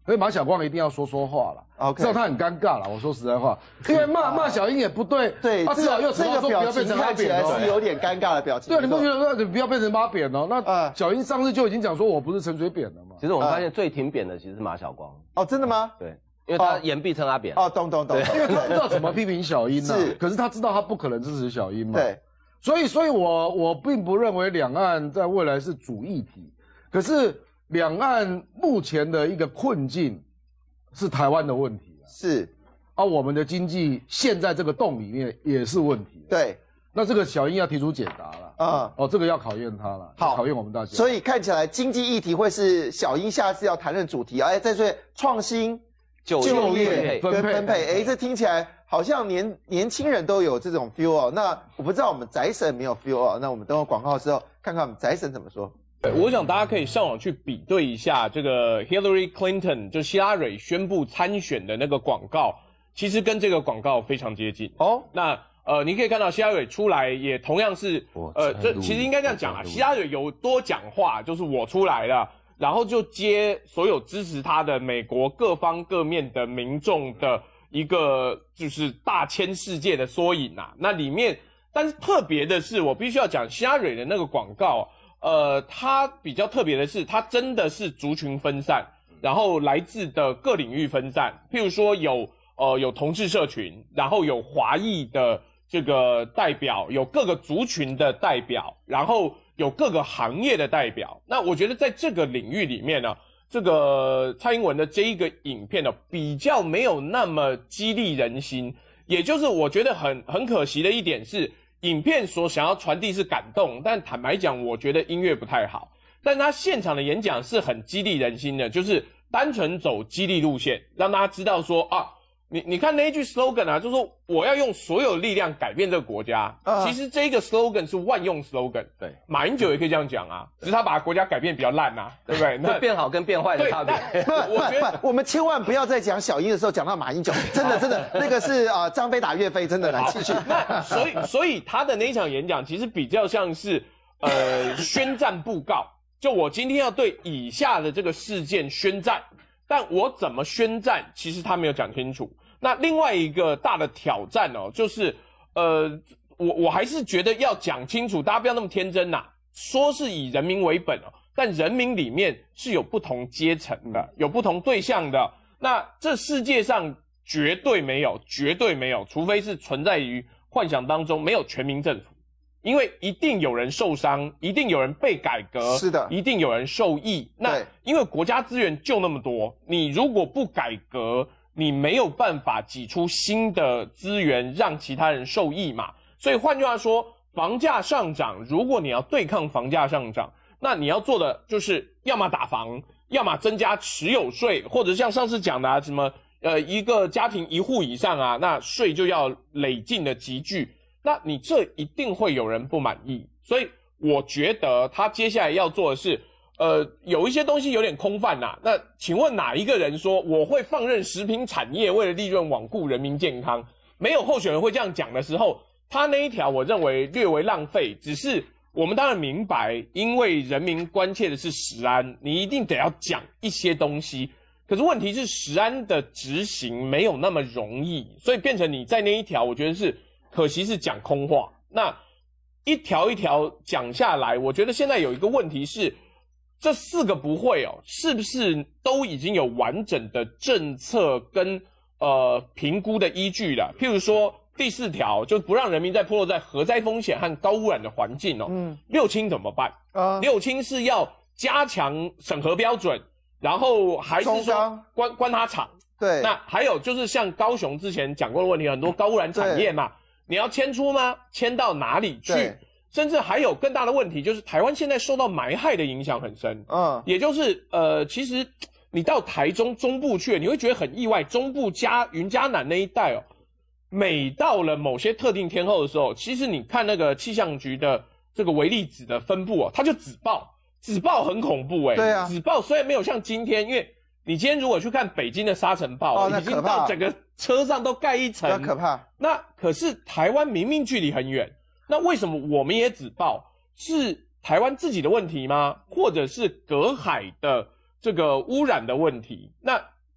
所以马晓光一定要说说话了。 OK， 知道他很尴尬了。我说实在话，因为骂骂小英也不对， 对， 他至少又这个表情看起来是有点尴尬的表情。 对，你不觉得那你不要变成妈扁哦？那小英上次就已经讲说我不是陈水扁了嘛。 其实我们发现最挺扁的其实是马晓光。 哦，真的吗？ 对，因为他言必称阿扁。 哦，懂懂懂。 因为他不知道怎么批评小英啊， 是， 可是他知道他不可能支持小英嘛。 对， 所以，所以我我并不认为两岸在未来是主议题，可是两岸目前的一个困境是台湾的问题。 是， 啊，我们的经济陷在这个洞里面也是问题。 对， 那这个小英要提出解答了。啊、嗯，哦，这个要考验他了，好，考验我们大家。 所以看起来经济议题会是小英下次要谈论主题。哎，再说创新、 就业跟分配，哎，这听起来好像年年轻人都有这种 feel 哦。那我不知道我们宅神没有 feel 哦。那我们等会广告的时候看看我们宅神怎么说。 我想大家可以上网去比对一下这个 Hillary Clinton 就希拉蕊宣布参选的那个广告，其实跟这个广告非常接近哦。那呃，你可以看到希拉蕊出来也同样是呃，这其实应该这样讲啊，希拉蕊有多讲话，就是我出来了，然后就接所有支持他的美国各方各面的民众的一个就是大千世界的缩影啊。那里面，但是特别的是，我必须要讲希拉蕊的那个广告。呃，它比较特别的是，它真的是族群分散，然后来自的各领域分散。譬如说有呃有同志社群，然后有华裔的这个代表，有各个族群的代表，然后有各个行业的代表。那我觉得在这个领域里面呢，这个蔡英文的这一个影片呢，比较没有那么激励人心。也就是我觉得很很可惜的一点是。影片所想要传递是感动，但坦白讲，我觉得音乐不太好。但他现场的演讲是很激励人心的，就是单纯走激励路线，让大家知道说啊，你你看那一句 slogan 啊，就是说我要用所有力量改变这个国家。Uh, 其实这个 slogan 是万用 slogan。对，马英九也可以这样讲啊，只是他把国家改变比较烂啊，对不对？那变好跟变坏的差别。 我觉得我们千万不要在讲小英的时候讲到马英九，真的真的那个是啊张飞打岳飞，真的来继续。 那所以所以他的那一场演讲其实比较像是呃宣战布告，就我今天要对以下的这个事件宣战。但我怎么宣战，其实他没有讲清楚。那另外一个大的挑战哦，就是呃，我我还是觉得要讲清楚，大家不要那么天真呐。说是以人民为本哦，但人民里面是有不同阶层的，有不同对象的。那这世界上绝对没有，绝对没有，除非是存在于幻想当中，没有全民政府。因为一定有人受伤，一定有人被改革， 是的， 一定有人受益。那因为国家资源就那么多，你如果不改革，你没有办法挤出新的资源让其他人受益嘛。所以换句话说，房价上涨，如果你要对抗房价上涨，那你要做的就是要么打房，要么增加持有税，或者像上次讲的啊，什么呃一个家庭一户以上啊，那税就要累进的集聚。那你这一定会有人不满意，所以我觉得他接下来要做的是，呃，有一些东西有点空泛呐。那请问哪一个人说我会放任食品产业为了利润罔顾人民健康？没有候选人会这样讲的时候，他那一条我认为略为浪费。只是我们当然明白，因为人民关切的是食安，你一定得要讲一些东西。可是问题是食安的执行没有那么容易，所以变成你在那一条，我觉得是。可惜是讲空话，那一条一条讲下来，我觉得现在有一个问题是，这四个不会哦，是不是都已经有完整的政策跟呃评估的依据了？譬如说第四条，就不让人民再暴露在核灾风险和高污染的环境哦。嗯，六轻怎么办？啊，六轻是要加强审核标准，然后还是说关关他厂？ 对， 那还有就是像高雄之前讲过的问题，很多高污染产业嘛。你要迁出吗？迁到哪里去？甚至还有更大的问题，就是台湾现在受到霾害的影响很深。嗯，也就是呃，其实你到台中中部去，你会觉得很意外，中部嘉云嘉南那一带哦，每到了某些特定天候的时候，其实你看那个气象局的这个微粒子的分布哦，它就紫爆，紫爆很恐怖诶、欸。 对啊， 紫爆虽然没有像今天，因为你今天如果去看北京的沙尘暴， 哦， 已经到整个车上都盖一层， 那可怕。 那可是台湾明明距离很远，那为什么我们也只报？是台湾自己的问题吗？或者是隔海的这个污染的问题？那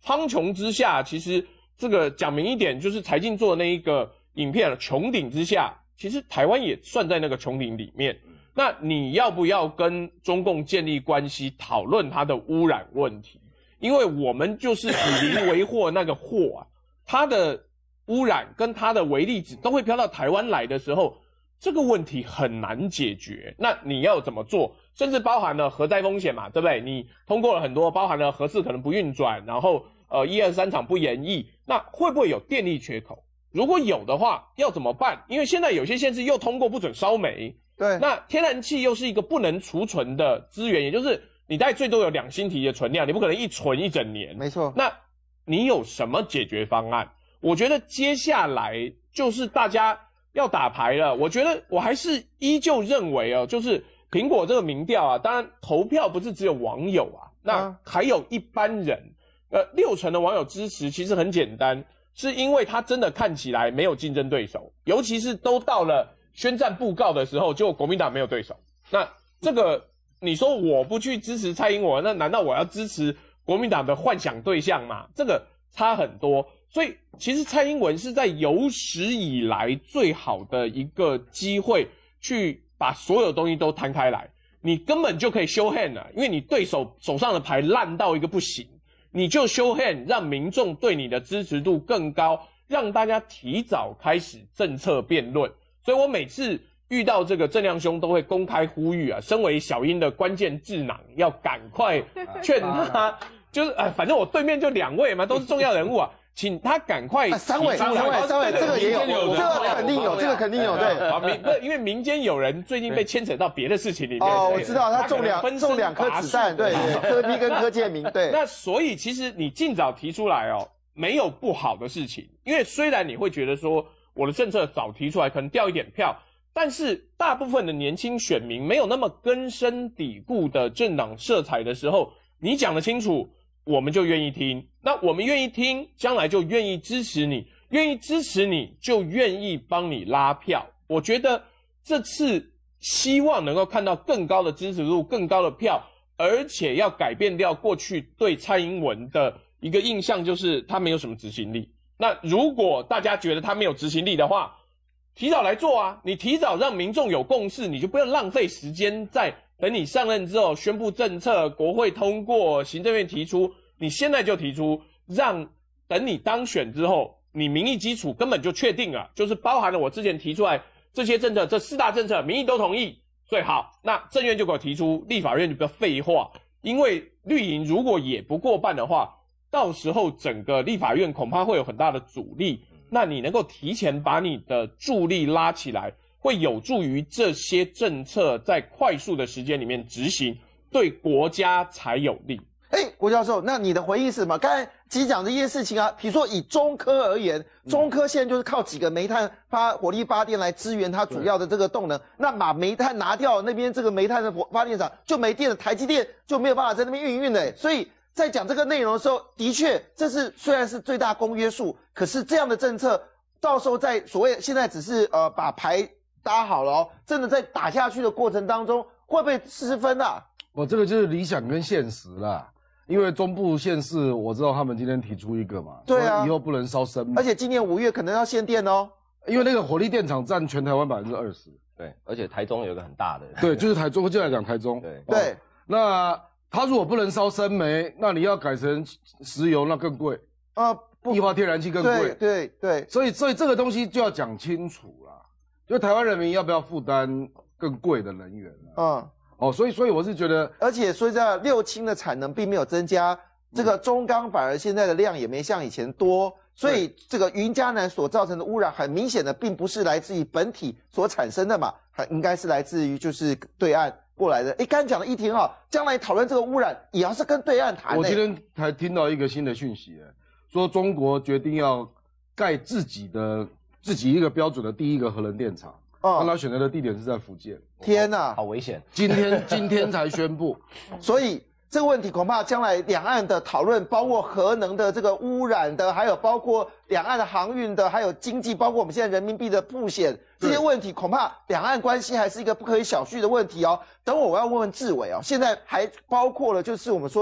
苍穹之下，其实这个讲明一点，就是柴进做的那一个影片穹顶之下，其实台湾也算在那个穹顶里面。那你要不要跟中共建立关系，讨论它的污染问题？因为我们就是以零为祸那个祸啊，它的污染跟它的微粒子都会飘到台湾来的时候，这个问题很难解决。那你要怎么做？甚至包含了核灾风险嘛，对不对？你通过了很多，包含了核四可能不运转，然后呃一二三厂不延役，那会不会有电力缺口？如果有的话，要怎么办？因为现在有些县市又通过不准烧煤， 对， 那天然气又是一个不能储存的资源，也就是你大概最多有两星期的存量，你不可能一存一整年。 没错。 那你有什么解决方案？我觉得接下来就是大家要打牌了。我觉得我还是依旧认为哦，就是苹果这个民调啊，当然投票不是只有网友啊，那还有一般人，呃，六成的网友支持，其实很简单，是因为他真的看起来没有竞争对手，尤其是都到了宣战布告的时候，结果国民党没有对手。那这个你说我不去支持蔡英文，那难道我要支持国民党的幻想对象吗？这个差很多。所以其实蔡英文是在有史以来最好的一个机会，去把所有东西都摊开来。你根本就可以 show hand 了，因为你对手手上的牌烂到一个不行，你就 show hand， 让民众对你的支持度更高，让大家提早开始政策辩论。所以我每次遇到这个郑亮兄都会公开呼吁啊，身为小英的关键智囊，要赶快劝他，就是哎，反正我对面就两位嘛，都是重要人物啊。请他赶快、 啊、三位，三位，三位，这个也有，这个肯定有，这个肯定有，对。 啊，民不因为民间有人最近被牵扯到别的事情里面。 哦，我知道他中两中两颗子弹，对对，柯 P 跟柯建明，对。 那所以其实你尽早提出来哦，没有不好的事情，因为虽然你会觉得说我的政策早提出来可能掉一点票，但是大部分的年轻选民没有那么根深蒂固的政党色彩的时候，你讲得清楚，我们就愿意听。那我们愿意听，将来就愿意支持你，愿意支持你就愿意帮你拉票。我觉得这次希望能够看到更高的支持度，更高的票，而且要改变掉过去对蔡英文的一个印象，就是他没有什么执行力。那如果大家觉得他没有执行力的话，提早来做啊，你提早让民众有共识，你就不要浪费时间在等你上任之后宣布政策，国会通过，行政院提出，你现在就提出，让等你当选之后，你民意基础根本就确定了，就是包含了我之前提出来这些政策，这四大政策民意都同意，所以好，那政院就给我提出，立法院就不要废话，因为绿营如果也不过半的话，到时候整个立法院恐怕会有很大的阻力，那你能够提前把你的助力拉起来，会有助于这些政策在快速的时间里面执行，对国家才有利。 哎，郭教授，那你的回应是什么？刚才其实讲这些事情啊，比如说以中科而言，中科现在就是靠几个煤炭发火力发电来支援它主要的这个动能。那把煤炭拿掉，那边这个煤炭的发电厂就没电了，台积电就没有办法在那边运运了。所以在讲这个内容的时候，的确这是虽然是最大公约数，可是这样的政策到时候在所谓现在只是呃把牌搭好了哦，真的在打下去的过程当中会不会失分啊？ 我这个就是理想跟现实啦。因为中部县市，我知道他们今天提出一个嘛， 对啊， 以后不能烧生， 而且今年五月可能要限电哦， 因为那个火力电厂占全台湾百分之二十， 对，而且台中有一个很大的， 对，就是台中，就来讲台中， 对对、 哦，那他如果不能烧生煤，那你要改成石油，那更贵啊， 液化天然气更贵， 对对对， 所以所以这个东西就要讲清楚啦，就台湾人民要不要负担更贵的能源啊？嗯。哦，所以所以我是觉得， 而且说实在，六轻的产能并没有增加，这个中钢反而现在的量也没像以前多，所以这个云嘉南所造成的污染，很明显的并不是来自于本体所产生的嘛，还应该是来自于就是对岸过来的。哎，刚才讲的一听哈，将来讨论这个污染也要是跟对岸谈。 我今天才听到一个新的讯息，说中国决定要盖自己的自己一个标准的第一个核能电厂。哦，他选择的地点是在福建。 天哪， 好危险！ 今天今天才宣布， 所以这个问题恐怕将来两岸的讨论，包括核能的这个污染的，还有包括两岸的航运的，还有经济，包括我们现在人民币的曝险这些问题，恐怕两岸关系还是一个不可以小觑的问题哦。等会我要问问志伟哦，现在还包括了就是我们说的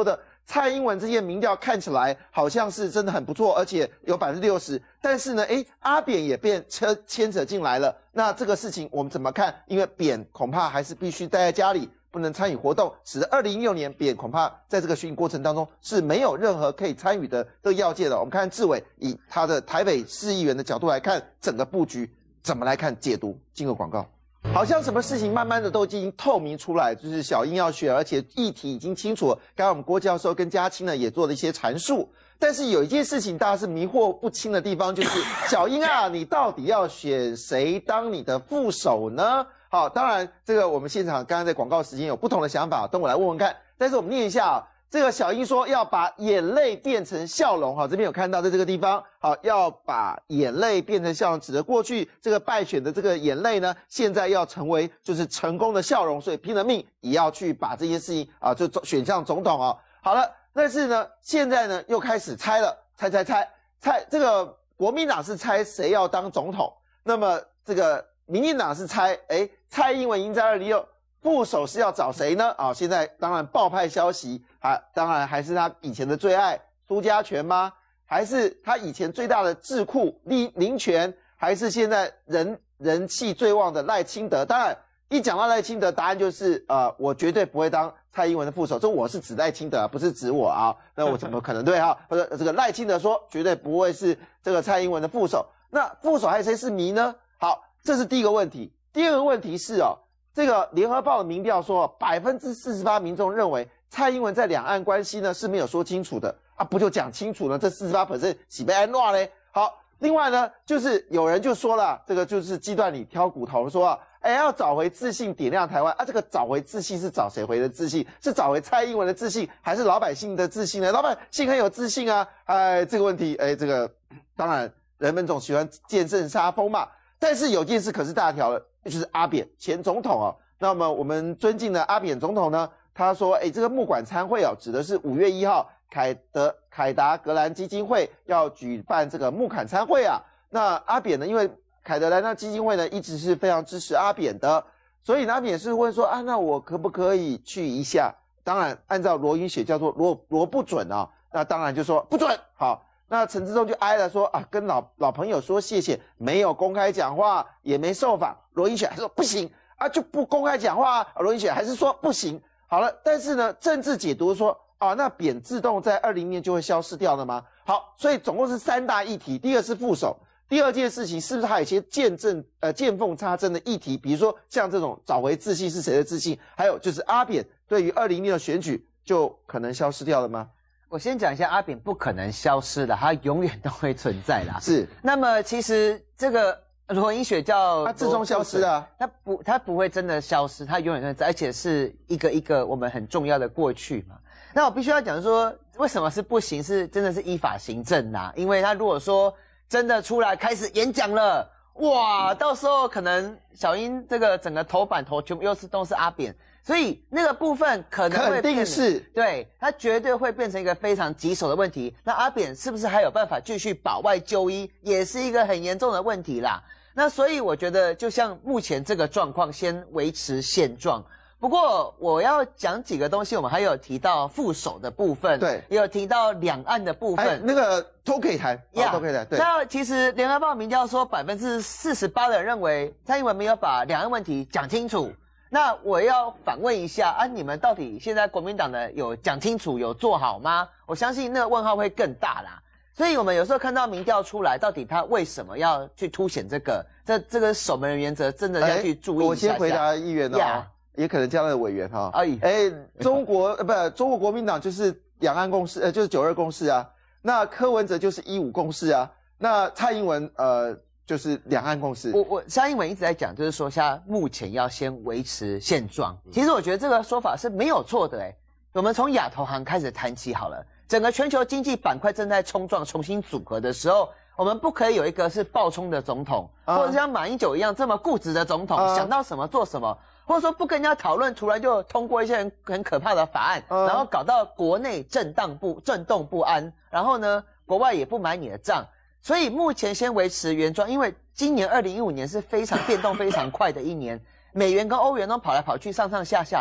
蔡英文这些民调看起来好像是真的很不错，而且有百分之六十，但是呢，哎，阿扁也变牵牵扯进来了。那这个事情我们怎么看？因为扁恐怕还是必须待在家里，不能参与活动，使得二零一六年扁恐怕在这个选举过程当中是没有任何可以参与的这个要件的。我们看志伟以他的台北市议员的角度来看整个布局，怎么来看解读？进个广告。好像什么事情慢慢的都已经透明出来，就是小英要选，而且议题已经清楚了。刚刚我们郭教授跟嘉青呢也做了一些阐述，但是有一件事情大家是迷惑不清的地方，就是小英啊，你到底要选谁当你的副手呢？好，当然这个我们现场刚刚在广告时间有不同的想法，等我来问问看。但是我们念一下啊。这个小英说要把眼泪变成笑容，好，这边有看到在这个地方，好，要把眼泪变成笑容，指的过去这个败选的这个眼泪呢，现在要成为就是成功的笑容，所以拼了命也要去把这件事情啊，就选上总统哦。好了，但是呢，现在呢又开始猜了，猜猜猜猜，这个国民党是猜谁要当总统，那么这个民进党是猜，哎，蔡英文赢在二零一六。副手是要找谁呢？啊，现在当然爆派消息啊，当然还是他以前的最爱苏家全吗？还是他以前最大的智库林林权？还是现在人人气最旺的赖清德？当然，一讲到赖清德，答案就是呃，我绝对不会当蔡英文的副手。这我是指赖清德，不是指我啊。那我怎么可能对哈？或者这个赖清德说绝对不会是这个蔡英文的副手。那副手还有谁是谜呢？好，这是第一个问题。第二个问题是哦。这个联合报的民调说，百分之四十八民众认为蔡英文在两岸关系呢是没有说清楚的啊，不就讲清楚了？这四十八 percent 喜被安诺嘞。好，另外呢，就是有人就说了，这个就是鸡蛋里挑骨头，说啊，哎，要找回自信，点亮台湾啊。这个找回自信是找谁回的自信？是找回蔡英文的自信，还是老百姓的自信呢？老百姓很有自信啊，哎，这个问题，哎，这个当然人们总喜欢见证杀风嘛。但是有件事可是大条了。就是阿扁前总统哦，那么我们尊敬的阿扁总统呢，他说，哎，这个募款餐会哦，指的是五月一号凯德凯达格兰基金会要举办这个募款餐会啊。那阿扁呢，因为凯德兰那基金会呢一直是非常支持阿扁的，所以阿扁是问说啊，那我可不可以去一下？当然，按照罗云雪叫做罗罗不准啊，那当然就说不准。好。那陈志忠就挨了说啊，跟老老朋友说谢谢，没有公开讲话，也没受访。罗英雪还说不行啊，就不公开讲话啊。罗英雪还是说不行。好了，但是呢，政治解读说啊，那扁自动在二零年就会消失掉了吗？好，所以总共是三大议题。第一个是副手，第二件事情是不是还有一些见证呃见缝插针的议题，比如说像这种找回自信是谁的自信，还有就是阿扁对于二零年的选举就可能消失掉了吗？ 我先讲一下，阿扁不可能消失的，他永远都会存在啦。 是。 那么其实这个罗英雪叫他自动消失啊， 他不，他不会真的消失，他永远存在，而且是一个一个我们很重要的过去嘛。那我必须要讲说，为什么是不行？是真的是依法行政啦，因为他如果说真的出来开始演讲了，哇，到时候可能小英这个整个头版头全部又是都是阿扁。所以那个部分可能会肯定是对，它绝对会变成一个非常棘手的问题。那阿扁是不是还有办法继续保外就医，也是一个很严重的问题啦。那所以我觉得，就像目前这个状况，先维持现状。不过我要讲几个东西，我们还有提到副手的部分， 对， 也有提到两岸的部分， 哎、那个都可以谈，呀、哦，都可以谈。对， 那其实联合报民调说，百分之四十八的人认为蔡英文没有把两岸问题讲清楚。那我要反问一下啊，你们到底现在国民党的有讲清楚、有做好吗？我相信那个问号会更大啦。所以我们有时候看到民调出来，到底他为什么要去凸显这个？这这个守门人原则真的要去注意一下下。 我先回答议员哦， yeah. 也可能加了委员哈。哎哎，中国呃不，中国国民党就是两岸共识，呃就是九二共识啊。那柯文哲就是一五共识啊。那蔡英文呃。就是两岸共识。 我我蔡英文一直在讲，就是说现在目前要先维持现状。其实我觉得这个说法是没有错的诶。我们从亚投行开始谈起好了。整个全球经济板块正在冲撞、重新组合的时候，我们不可以有一个是暴冲的总统，啊、或者像马英九一样这么固执的总统，啊、想到什么做什么，或者说不跟人家讨论，突然就通过一些很很可怕的法案，啊、然后搞到国内震荡不震动不安，然后呢，国外也不买你的账。所以目前先维持原状，因为今年二零一五年是非常变动非常快的一年，美元跟欧元都跑来跑去上上下下的。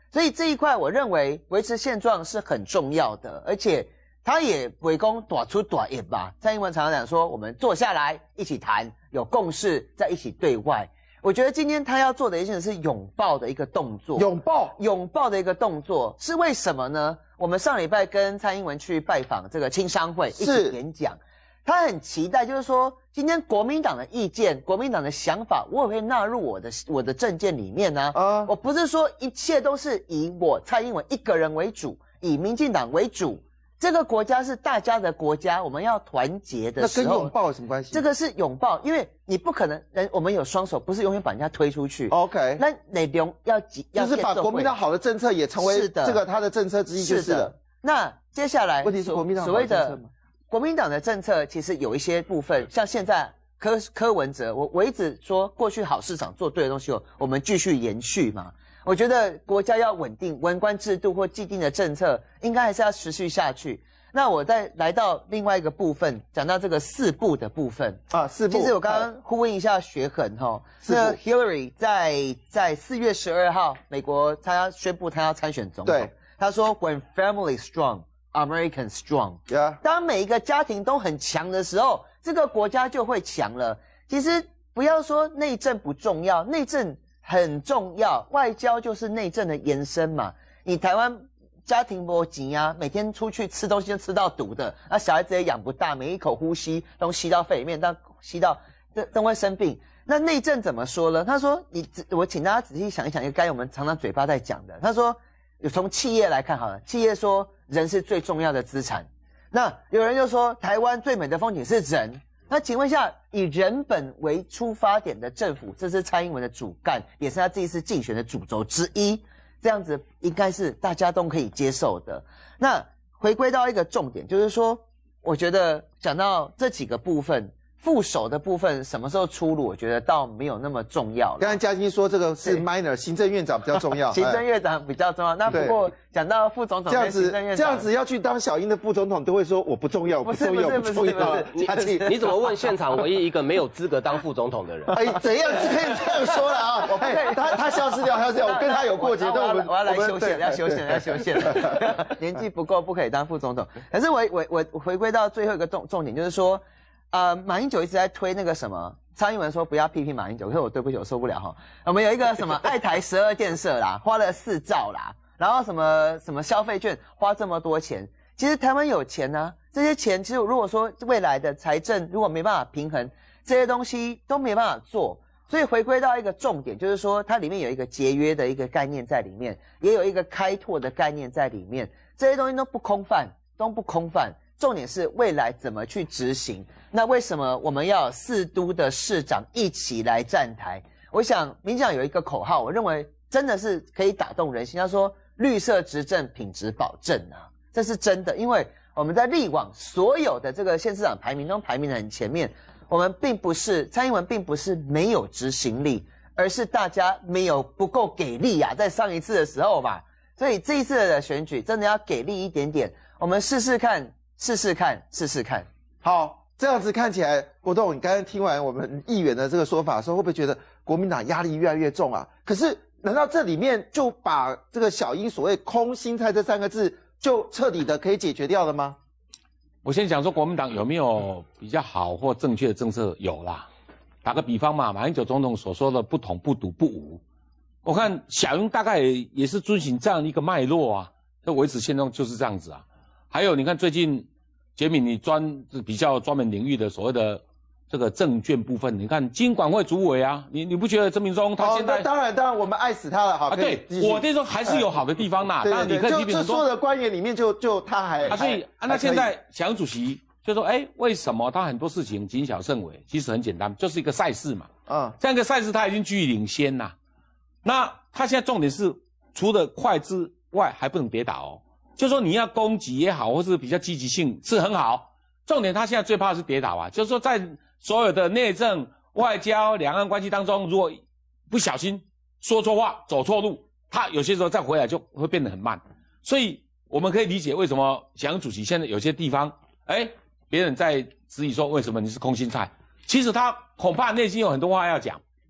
所以这一块我认为维持现状是很重要的，而且他也围攻短出短也吧。蔡英文常常讲说，我们坐下来一起谈，有共识，再一起对外。我觉得今天他要做的一件事是拥抱的一个动作， 拥抱拥抱的一个动作是为什么呢？我们上礼拜跟蔡英文去拜访这个青商会，一起演讲，他很期待，就是说今天国民党的意见、国民党的想法，我也会纳入我的我的政见里面呢、啊。啊，我不是说一切都是以我蔡英文一个人为主，以民进党为主。这个国家是大家的国家，我们要团结的时候， 那跟拥抱有什么关系？ 这个是拥抱，因为你不可能人，我们有双手，不是永远把人家推出去。 OK， 那内容要集， 就是把国民党好的政策也成为这个他的政策之一，就是了。 那接下来， 问题是国民党所谓的国民党的政策，其实有一些部分，像现在柯柯文哲，我我一直说过去好市场做对的东西，我们继续延续嘛。我觉得国家要稳定，文官制度或既定的政策，应该还是要持续下去。那我再来到另外一个部分，讲到这个四步的部分啊，四步。 其实我刚刚呼应一下学恒哈，那 Hillary 在在四月十二号，美国他要宣布他要参选总统， 对， 他说 When family strong, American strong。 Yeah. 当每一个家庭都很强的时候，这个国家就会强了。其实不要说内政不重要，内政很重要，外交就是内政的延伸嘛。你台湾家庭没钱啊，每天出去吃东西就吃到毒的，那小孩子也养不大，每一口呼吸都吸到肺里面，到吸到都都会生病。那内政怎么说呢？他说，你我请大家仔细想一想，一个该我们常常嘴巴在讲的。他说，从企业来看好了，企业说人是最重要的资产。那有人就说，台湾最美的风景是人。那请问一下，以人本为出发点的政府，这是蔡英文的主干，也是他这一次竞选的主轴之一。这样子应该是大家都可以接受的。那回归到一个重点，就是说，我觉得讲到这几个部分。副手的部分什么时候出炉？我觉得倒没有那么重要了。 刚才嘉欣说这个是 minor， 行政院长比较重要， 行政院长比较重要。那不过讲到副总统这样子，这样子要去当小英的副总统，都会说我不重要，不重要，不重要。 嘉欣，你怎么问现场唯一一个没有资格当副总统的人？ 哎，怎样可以这样说了啊？我哎，他他消失掉，消失掉，我跟他有过节， 我我要来修宪，要修宪，要修宪。年纪不够，不可以当副总统。可是我我我回归到最后一个重重点，就是说。呃，马英九一直在推那个什么，蔡英文说不要批评马英九，可是我对不起，我受不了哈。我们有一个什么爱台十二建设啦，花了四兆啦，然后什么什么消费券花这么多钱，其实台湾有钱啊，这些钱其实如果说未来的财政如果没办法平衡，这些东西都没办法做。所以回归到一个重点，就是说它里面有一个节约的一个概念在里面，也有一个开拓的概念在里面，这些东西都不空泛，都不空泛。重点是未来怎么去执行。那为什么我们要四都的市长一起来站台？我想民进党有一个口号，我认为真的是可以打动人心。他说绿色执政品质保证啊，这是真的，因为我们在历往所有的这个县市长排名中排名的很前面。我们并不是蔡英文并不是没有执行力，而是大家没有不够给力啊，在上一次的时候嘛。所以这一次的选举真的要给力一点点，我们试试看。试试看，试试看。 好，这样子看起来，国栋，你刚才听完我们议员的这个说法的时候，会不会觉得国民党压力越来越重啊？可是，难道这里面就把这个小英所谓空心菜这三个字就彻底的可以解决掉了吗？ 我先讲说国民党有没有比较好或正确的政策？有啦。打个比方嘛，马英九总统所说的不统、不独、不武，我看小英大概也是遵循这样一个脉络啊，要维持现状就是这样子啊。还有，你看最近杰敏你专比较专门领域的所谓的这个证券部分，你看金管会主委啊，你你不觉得曾明忠他现在、 哦、当然当然我们爱死他了，好， 啊对，我那时候还是有好的地方呐，当然你可以批评很多。 就所有的官员里面就就他还啊，所以啊，那现在小英主席就说，哎，为什么他很多事情谨小慎微？其实很简单，就是一个赛事嘛，嗯，这样一个赛事他已经居于领先呐，那他现在重点是除了快之外还不能跌倒哦。就是说你要攻击也好，或是比较积极性是很好。重点他现在最怕的是跌倒啊，就是说在所有的内政、外交、两岸关系当中，如果不小心说错话、走错路，他有些时候再回来就会变得很慢。所以我们可以理解为什么小英主席现在有些地方，哎，别人在质疑说为什么你是空心菜，其实他恐怕内心有很多话要讲，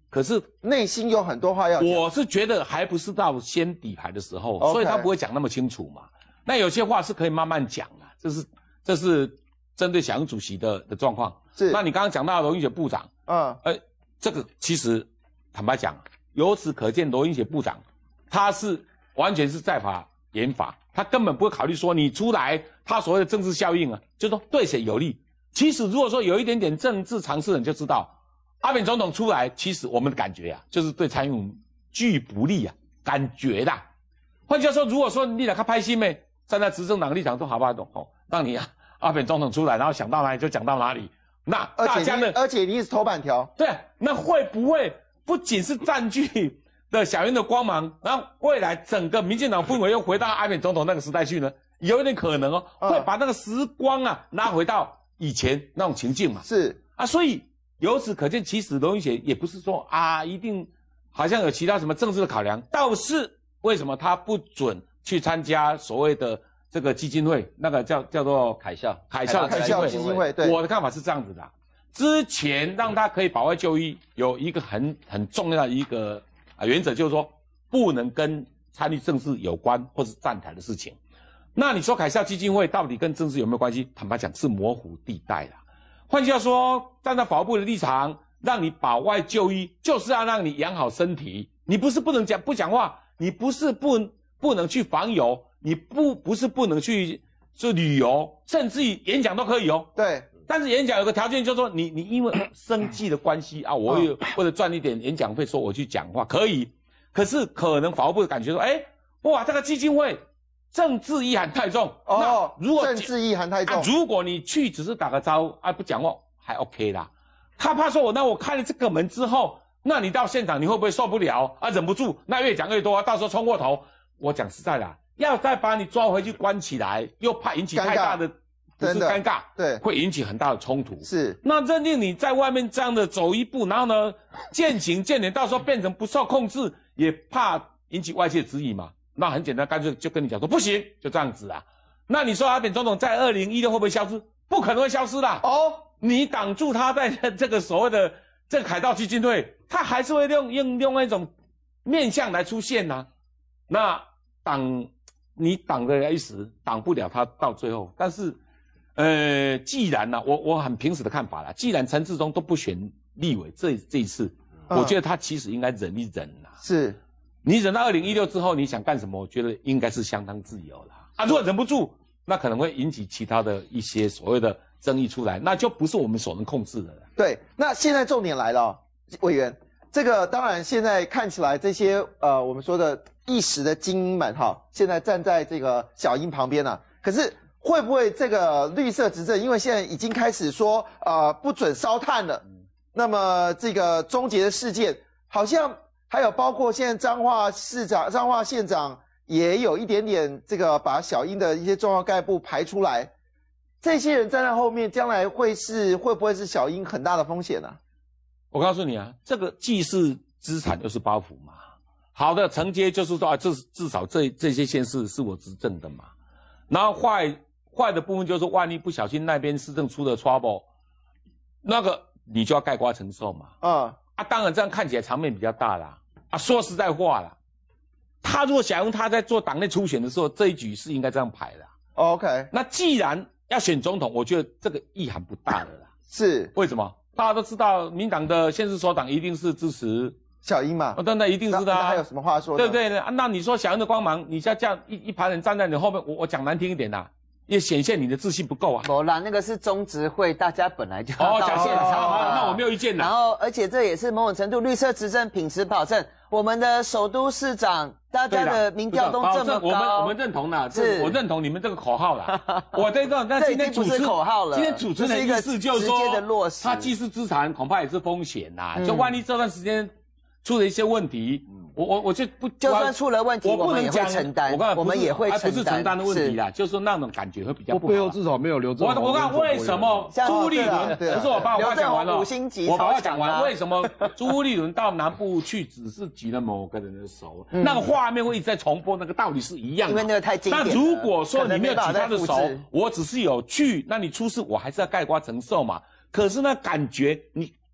可是内心有很多话要讲。 我是觉得还不是到先底牌的时候， Okay. 所以他不会讲那么清楚嘛。那有些话是可以慢慢讲的，这是这是针对小英主席的的状况。 是， 那你刚刚讲到罗英雪部长， 嗯， 呃，这个其实坦白讲，由此可见，罗英雪部长他是完全是在法严法，他根本不会考虑说你出来，他所谓的政治效应啊，就说对谁有利。其实如果说有一点点政治常识的人就知道，阿扁总统出来，其实我们的感觉啊，就是对蔡英文巨不利啊，感觉的。换句话说，如果说你来看拍戏妹站在执政党立场说好吧，哦，让你啊阿扁总统出来，然后想到哪里就讲到哪里。那大家呢？ 而且你也是头版条， 对，那会不会不仅是占据的小英的光芒，然后未来整个民进党氛围又回到阿扁总统那个时代去呢？有一点可能哦， 嗯、 会把那个时光啊拉回到以前那种情境嘛。 是啊，所以由此可见，其实罗英雪也不是说啊一定好像有其他什么政治的考量，倒是为什么他不准去参加所谓的这个基金会，那个叫叫做凯孝凯孝凯孝基金会，对， 我的看法是这样子的。之前让他可以保外就医，有一个很很重要的一个啊原则，就是说不能跟参与政治有关或是站台的事情。那你说凯孝基金会到底跟政治有没有关系？坦白讲是模糊地带啦。换句话说，站在法务部的立场，让你保外就医，就是要让你养好身体。你不是不能讲不讲话，你不是不不能去访友，你不不是不能去做旅游，甚至于演讲都可以哦。 对。 但是演讲有个条件，就是说你你因为生计的关系啊，我有为了赚一点演讲费，说我去讲话可以，可是可能法务部的感觉说，哎，哇，这个基金会政治意涵太重哦， 如果政治意涵太重、 啊，如果你去只是打个招呼啊，不讲话还 OK 啦。他怕说我那我开了这个门之后，那你到现场你会不会受不了啊？忍不住，那越讲越多，到时候冲过头。我讲实在的，要再把你抓回去关起来，又怕引起太大的。不是尴尬， 对， 会引起很大的冲突。 是， 那认定你在外面这样的走一步，然后呢，渐行渐远，到时候变成不受控制，也怕引起外界质疑嘛。那很简单，干脆就跟你讲说不行，就这样子啊。那你说阿扁总统在二零一六会不会消失？不可能会消失啦。哦，你挡住他在这个所谓的这个凯道基金会，他还是会用用用那种面向来出现呐、啊。那挡你挡得了一时，挡不了他到最后，但是。呃，既然呢、啊，我我很平时的看法啦，既然陈致中都不选立委，这这一次，嗯、我觉得他其实应该忍一忍啦。 是， 你忍到二零一六之后，你想干什么？我觉得应该是相当自由啦。啊，如果忍不住，那可能会引起其他的一些所谓的争议出来，那就不是我们所能控制的了。 对，那现在重点来了，委员，这个当然现在看起来这些呃我们说的一时的精英们哈，现在站在这个小英旁边了、啊，可是。会不会这个绿色执政？因为现在已经开始说，呃，不准烧炭了。那么这个终结的事件，好像还有包括现在彰化市长、彰化县长也有一点点这个把小英的一些重要干部排出来。这些人站在后面，将来会是会不会是小英很大的风险呢、啊？ 我告诉你啊，这个既是资产又是包袱嘛。好的承接就是说啊，至至少这这些县市是我执政的嘛。然后坏。坏的部分就是，万一不小心那边市政出了 trouble， 那个你就要概括承受嘛。嗯啊，当然这样看起来场面比较大啦。啊，说实在话啦，他如果想用他在做党内初选的时候，这一局是应该这样排的。 OK， 那既然要选总统，我觉得这个意涵不大的啦。 是为什么？大家都知道，民党的县市首长一定是支持小英嘛？ 哦，那那一定是的、啊。 那还有什么话说呢？ 对不对？啊，那你说小英的光芒，你像这样一一排人站在你后面，我我讲难听一点啦。也显现你的自信不够啊！ 不啦，那个是中执会，大家本来就要到现场啊，那我没有意见啦。 然后，而且这也是某种程度绿色执政品质保证。我们的首都市长，大家的民调都这么高， 我们我们认同啦，是我认同你们这个口号啦。我这个，但今天主持口号了， 今天主持人的意思就是说，它既是资产，恐怕也是风险呐。就万一这段时间出了一些问题。我我我就不就算出了问题，我们也会承担。 我刚才我们也会承担， 不是承担的问题啦，就是说那种感觉会比较不好。 背后至少没有留着。 我我看为什么朱立伦，不是我把我话讲完了，我把话讲完，为什么朱立伦到南部去只是举了某个人的手，那个画面会一直在重播，那个道理是一样的。 因为那个太经典了。 那如果说你没有举他的手，我只是有去，那你出事我还是要概括承受嘛。可是那感觉你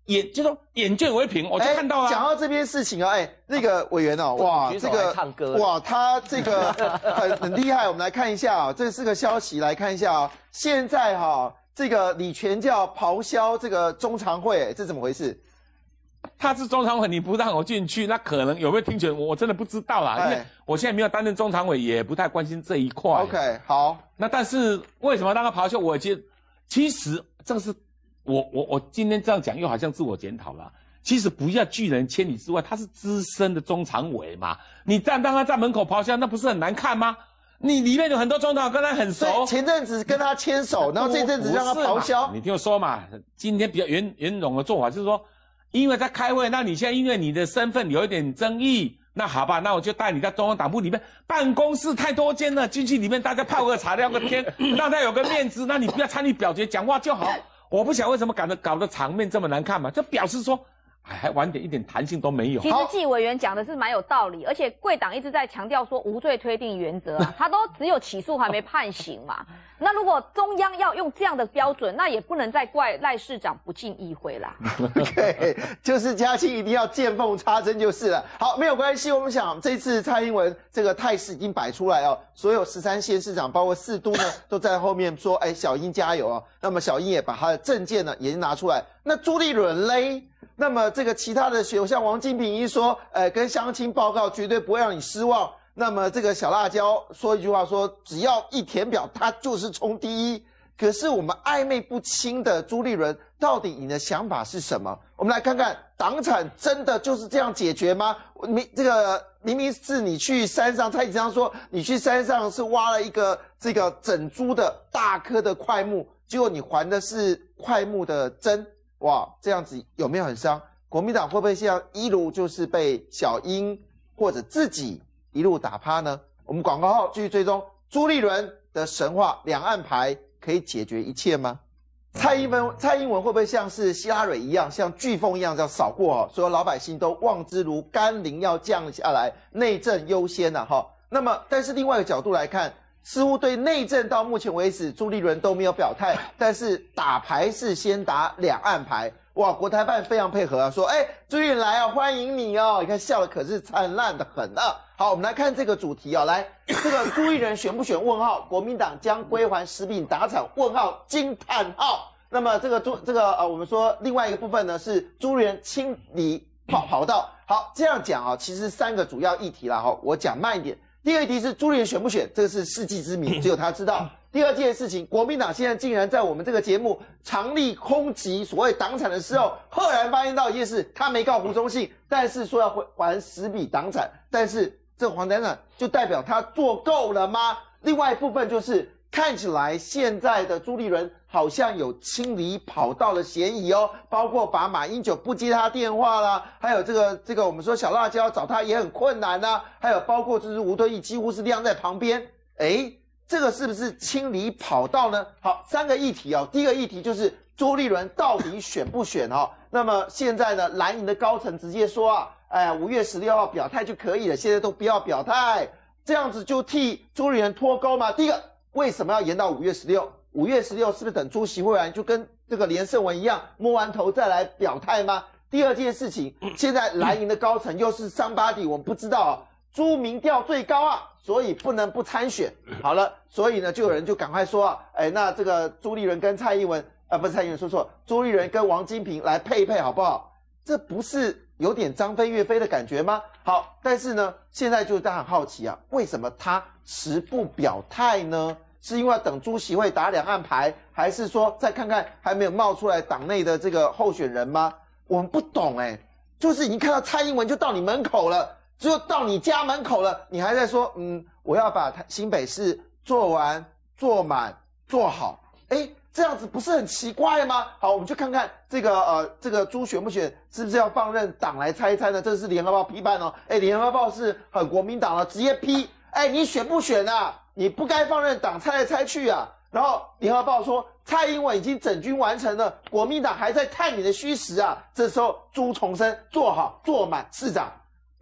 眼就说眼见为凭，我就看到了。 讲到这边事情啊，哎，那个委员哦，哇，这个唱歌， 哇，他这个很很厉害。我们来看一下啊，这是个消息，来看一下啊。现在哈，这个李全教咆哮这个中常会，这怎么回事？ 他是中常委，你不让我进去，那可能有没有听权，我真的不知道啦，因为我现在没有担任中常委，也不太关心这一块。 OK， 好。 那但是为什么让他咆哮？我其实其实这个是我我我今天这样讲，又好像自我检讨了。其实不要拒人千里之外，他是资深的中常委嘛，你站让他在门口咆哮，那不是很难看吗？你里面有很多中常委跟他很熟， 前阵子跟他牵手，然后这阵子让他咆哮。 你听我说嘛，今天比较圆圆融的做法就是说。因为在开会，那你现在因为你的身份有一点争议，那好吧，那我就带你在中央党部里面办公室太多间了，进去里面大家泡个茶聊个天，让他有个面子，那你不要参与表决讲话就好。我不想为什么搞得搞得场面这么难看嘛，就表示说，哎，还晚点一点弹性都没有。 其实纪委员讲的是蛮有道理，而且贵党一直在强调说无罪推定原则啊，他都只有起诉还没判刑嘛。那如果中央要用这样的标准，那也不能再怪赖市长不进议会啦。 OK， 就是嘉庆一定要见缝插针就是了。好，没有关系，我们想这次蔡英文这个态势已经摆出来哦，所有十三县市长，包括四都呢，都在后面说，哎，小英加油哦。那么小英也把他的政见呢也拿出来。那朱立伦嘞？那么这个其他的学友，像王金平一说，呃，跟乡亲报告绝对不会让你失望。那么这个小辣椒说一句话说，只要一填表，他就是冲第一。可是我们暧昧不清的朱立伦，到底你的想法是什么？我们来看看，党产真的就是这样解决吗？明这个明明是你去山上，蔡启昌说你去山上是挖了一个这个整株的大棵的块木，结果你还的是块木的针。哇，这样子有没有很伤？国民党会不会像一路就是被小英或者自己一路打趴呢？我们广告后继续追踪朱立伦的神话两岸牌可以解决一切吗？蔡英文蔡英文会不会像是希拉蕊一样，像飓风一样这样扫过哦？所有老百姓都望之如甘霖要降下来，内政优先呐、啊、哈。那么，但是另外一个角度来看。似乎对内政到目前为止，朱立伦都没有表态，但是打牌是先打两岸牌。哇，国台办非常配合啊，说，哎，朱立伦来啊，欢迎你哦！你看笑的可是灿烂的很啊。好，我们来看这个主题哦，来，这个朱立伦选不选？问号，国民党将归还食品打场？问号，惊叹号。那么这个朱这个呃，我们说另外一个部分呢是朱立伦清理跑跑道。好，这样讲啊，其实三个主要议题啦哈，我讲慢一点。第二个议题是朱立伦选不选，这个是世纪之谜，只有他知道。第二件事情，国民党现在竟然在我们这个节目常力空击所谓党产的时候，赫然发现到一件事，他没告胡忠信，但是说要还十笔党产，但是这还党产就代表他做够了吗？另外一部分就是看起来现在的朱立伦好像有清理跑道的嫌疑哦，包括把马英九不接他电话啦，还有这个这个我们说小辣椒找他也很困难呐、啊，还有包括就是吴敦义几乎是晾在旁边，哎，这个是不是清理跑道呢？好，三个议题哦，第一个议题就是朱立伦到底选不选哦？那么现在呢，蓝营的高层直接说啊，哎，五月十六号表态就可以了，现在都不要表态，这样子就替朱立伦脱钩嘛？第一个，为什么要延到五月十六？五月十六是不是等朱习会完就跟这个连胜文一样摸完头再来表态吗？第二件事情，现在蓝营的高层又是somebody，我们不知道啊，朱民调最高啊，所以不能不参选。好了，所以呢，就有人就赶快说啊，哎，那这个朱立伦跟蔡英文，啊，不是蔡英文说错，朱立伦跟王金平来配一配好不好？这不是有点张飞岳飞的感觉吗？好，但是呢，现在就大家很好奇啊，为什么他迟不表态呢？是因为要等朱习会打两岸牌，还是说再看看还没有冒出来党内的这个候选人吗？我们不懂哎、欸，就是已经看到蔡英文就到你门口了，只有到你家门口了，你还在说嗯，我要把新北市做完、做满、做好，哎，这样子不是很奇怪吗？好，我们就看看这个呃，这个朱选不选，是不是要放任党来猜一猜呢？这是联合报批判哦，哎，联合报是很国民党了，直接批，哎，你选不选啊？你不该放任党猜来猜去啊！然后联合报说蔡英文已经整军完成了，国民党还在探你的虚实啊！这时候朱重申做好做满市长，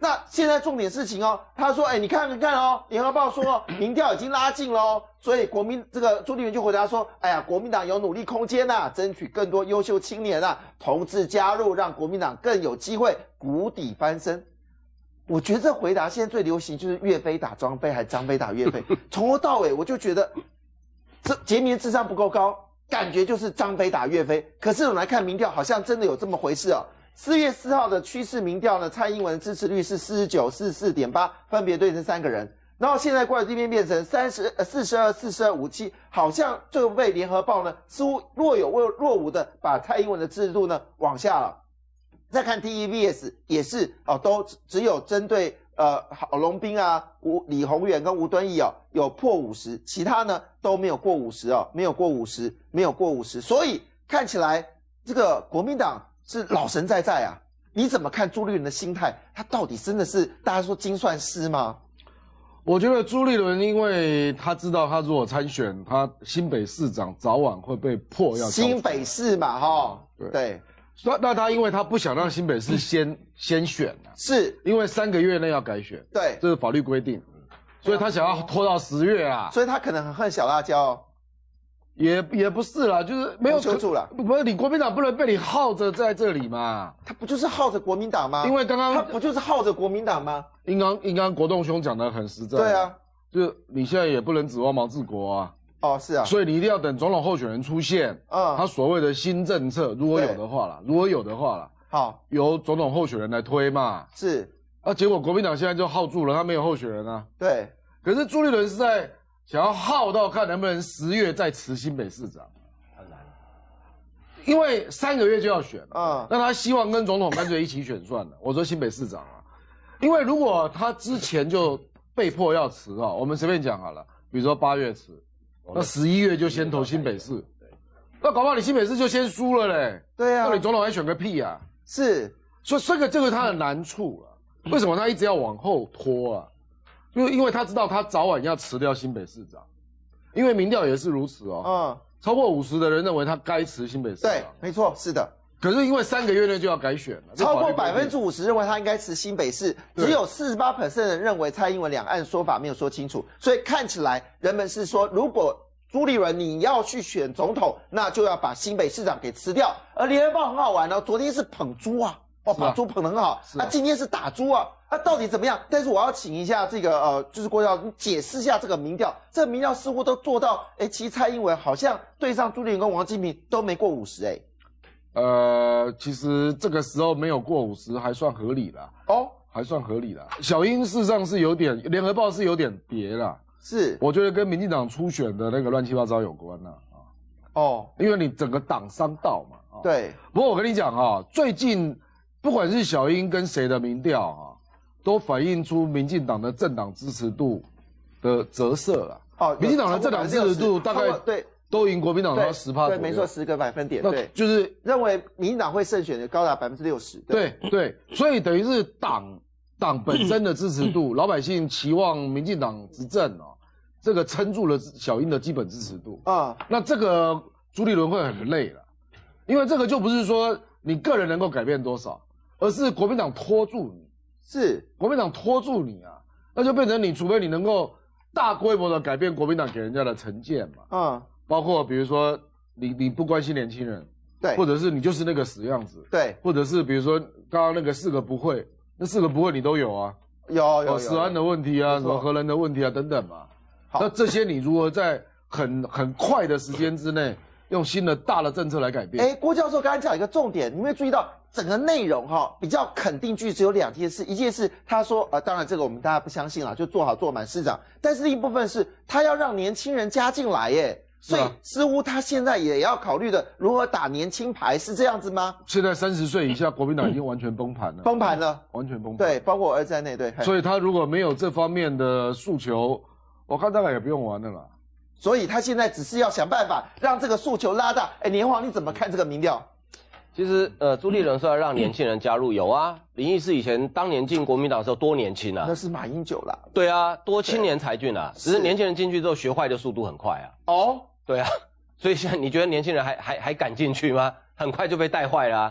那现在重点事情哦，他说，哎，你看你看哦，联合报说哦，民调已经拉近了哦，所以国民这个朱立伦就回答说，哎呀，国民党有努力空间呐、啊，争取更多优秀青年啊，同志加入，让国民党更有机会谷底翻身。我觉得这回答现在最流行就是岳飞打张飞，还张飞打岳飞，从头到尾我就觉得这杰明的智商不够高，感觉就是张飞打岳飞。可是我们来看民调，好像真的有这么回事哦。四月四号的趋势民调呢，蔡英文的支持率是四十九、四十四点八，分别对成三个人。然后现在过来这边变成三十、呃四十二、四十二、五七，好像就被联合报呢似乎若有若若无的把蔡英文的支持度呢往下了。再看 T E V S 也是哦，都只有针对呃郝龙斌啊、吴李鸿源跟吴敦义哦有破五十，其他呢都没有过五十哦，没有过五十，没有过五十，所以看起来这个国民党是老神在在啊。你怎么看朱立伦的心态？他到底真的是大家说精算师吗？ 我觉得朱立伦，因为他知道他如果参选，他新北市长早晚会被迫要新北市嘛，哈，对。对那那他因为他不想让新北市先先选啊， 是因为三个月内要改选， 对， 这是法律规定，所以他想要拖到十月啊， 所以他可能很恨小辣椒， 也也不是啦，就是没有求助了， 不是你国民党不能被你耗着在这里嘛， 他不就是耗着国民党吗？ 因为刚刚他不就是耗着国民党吗？ 刚刚刚刚国栋兄讲的很实在， 对啊， 就你现在也不能指望毛治国啊。 哦，是啊， 所以你一定要等总统候选人出现，嗯，他所谓的新政策，如果有的话啦，如果有的话啦， 好， 由总统候选人来推嘛， 是， 啊，结果国民党现在就耗住了，他没有候选人啊， 对， 可是朱立伦是在想要耗到看能不能十月再辞新北市长，很难，因为三个月就要选，嗯，那他希望跟总统干脆一起选算了，我说新北市长啊，因为如果他之前就被迫要辞啊，我们随便讲好了，比如说八月辞。那十一月就先投新北市，那搞不好你新北市就先输了嘞。 对啊， 那你总统还选个屁啊！ 是， 所以这个这个他的难处了。为什么他一直要往后拖啊？就因为他知道他早晚要辞掉新北市长，因为民调也是如此哦。嗯，超过五十的人认为他该辞新北市长。 对，没错，是的。 可是因为三个月内就要改选了， 超过百分之五十认为他应该辞新北市，只有四十八 percent 人认为蔡英文两岸说法没有说清楚，所以看起来人们是说，如果朱立伦你要去选总统，那就要把新北市长给辞掉。而联合报很好玩哦，昨天是捧猪啊，哦，把猪捧得很好，啊，今天是打猪啊，啊，到底怎么样？但是我要请一下这个呃，就是郭教授解释一下这个民调，这个民调似乎都做到，哎，其实蔡英文好像对上朱立伦跟王金平都没过五十，哎。 呃，其实这个时候没有过五十还算合理啦，哦，还算合理啦。小英事实上是有点，联合报是有点别啦， 是， 我觉得跟民进党初选的那个乱七八糟有关啦，啊，哦，因为你整个党伤道嘛，啊， 对。 不过我跟你讲啊，最近不管是小英跟谁的民调啊，都反映出民进党的政党支持度的折射啦。哦，民进党的政党支持度大概对。 都赢国民党到十趴， 对，没错，十个百分点，对， 就是认为民进党会胜选的高达百分之六十， 对对，所以等于是党党本身的支持度，老百姓期望民进党执政哦，这个撑住了小英的基本支持度啊，那这个朱立伦会很累了，因为这个就不是说你个人能够改变多少，而是国民党拖住你， 是国民党拖住你啊，那就变成你除非你能够大规模的改变国民党给人家的成见嘛，嗯。包括比如说你你不关心年轻人， 对， 或者是你就是那个死样子， 对， 或者是比如说刚刚那个四个不会，那四个不会你都有啊， 有有食安的问题啊，什么核能的问题啊等等嘛。好，那这些你如何在很很快的时间之内用新的大的政策来改变？ 哎，郭教授刚才讲一个重点，你会注意到整个内容哈、哦、比较肯定句只有两件事，一件事他说呃当然这个我们大家不相信啦，就做好做满市长，但是另一部分是他要让年轻人加进来耶。所以似乎他现在也要考虑的如何打年轻牌，是这样子吗？ 现在三十岁以下，国民党已经完全崩盘了， 崩盘了， 完全崩盘。 对，包括我儿子在内，对。 所以他如果没有这方面的诉求，我看大概也不用玩了啦。 所以他现在只是要想办法让这个诉求拉大。哎，年华你怎么看这个民调？ 其实，呃，朱立伦说要让年轻人加入，有啊。林义士以前当年进国民党的时候多年轻啊， 那是马英九啦。 对啊，多青年才俊啊，只是年轻人进去之后学坏的速度很快啊。 哦， 对啊。所以现在你觉得年轻人还还还敢进去吗？很快就被带坏了啊！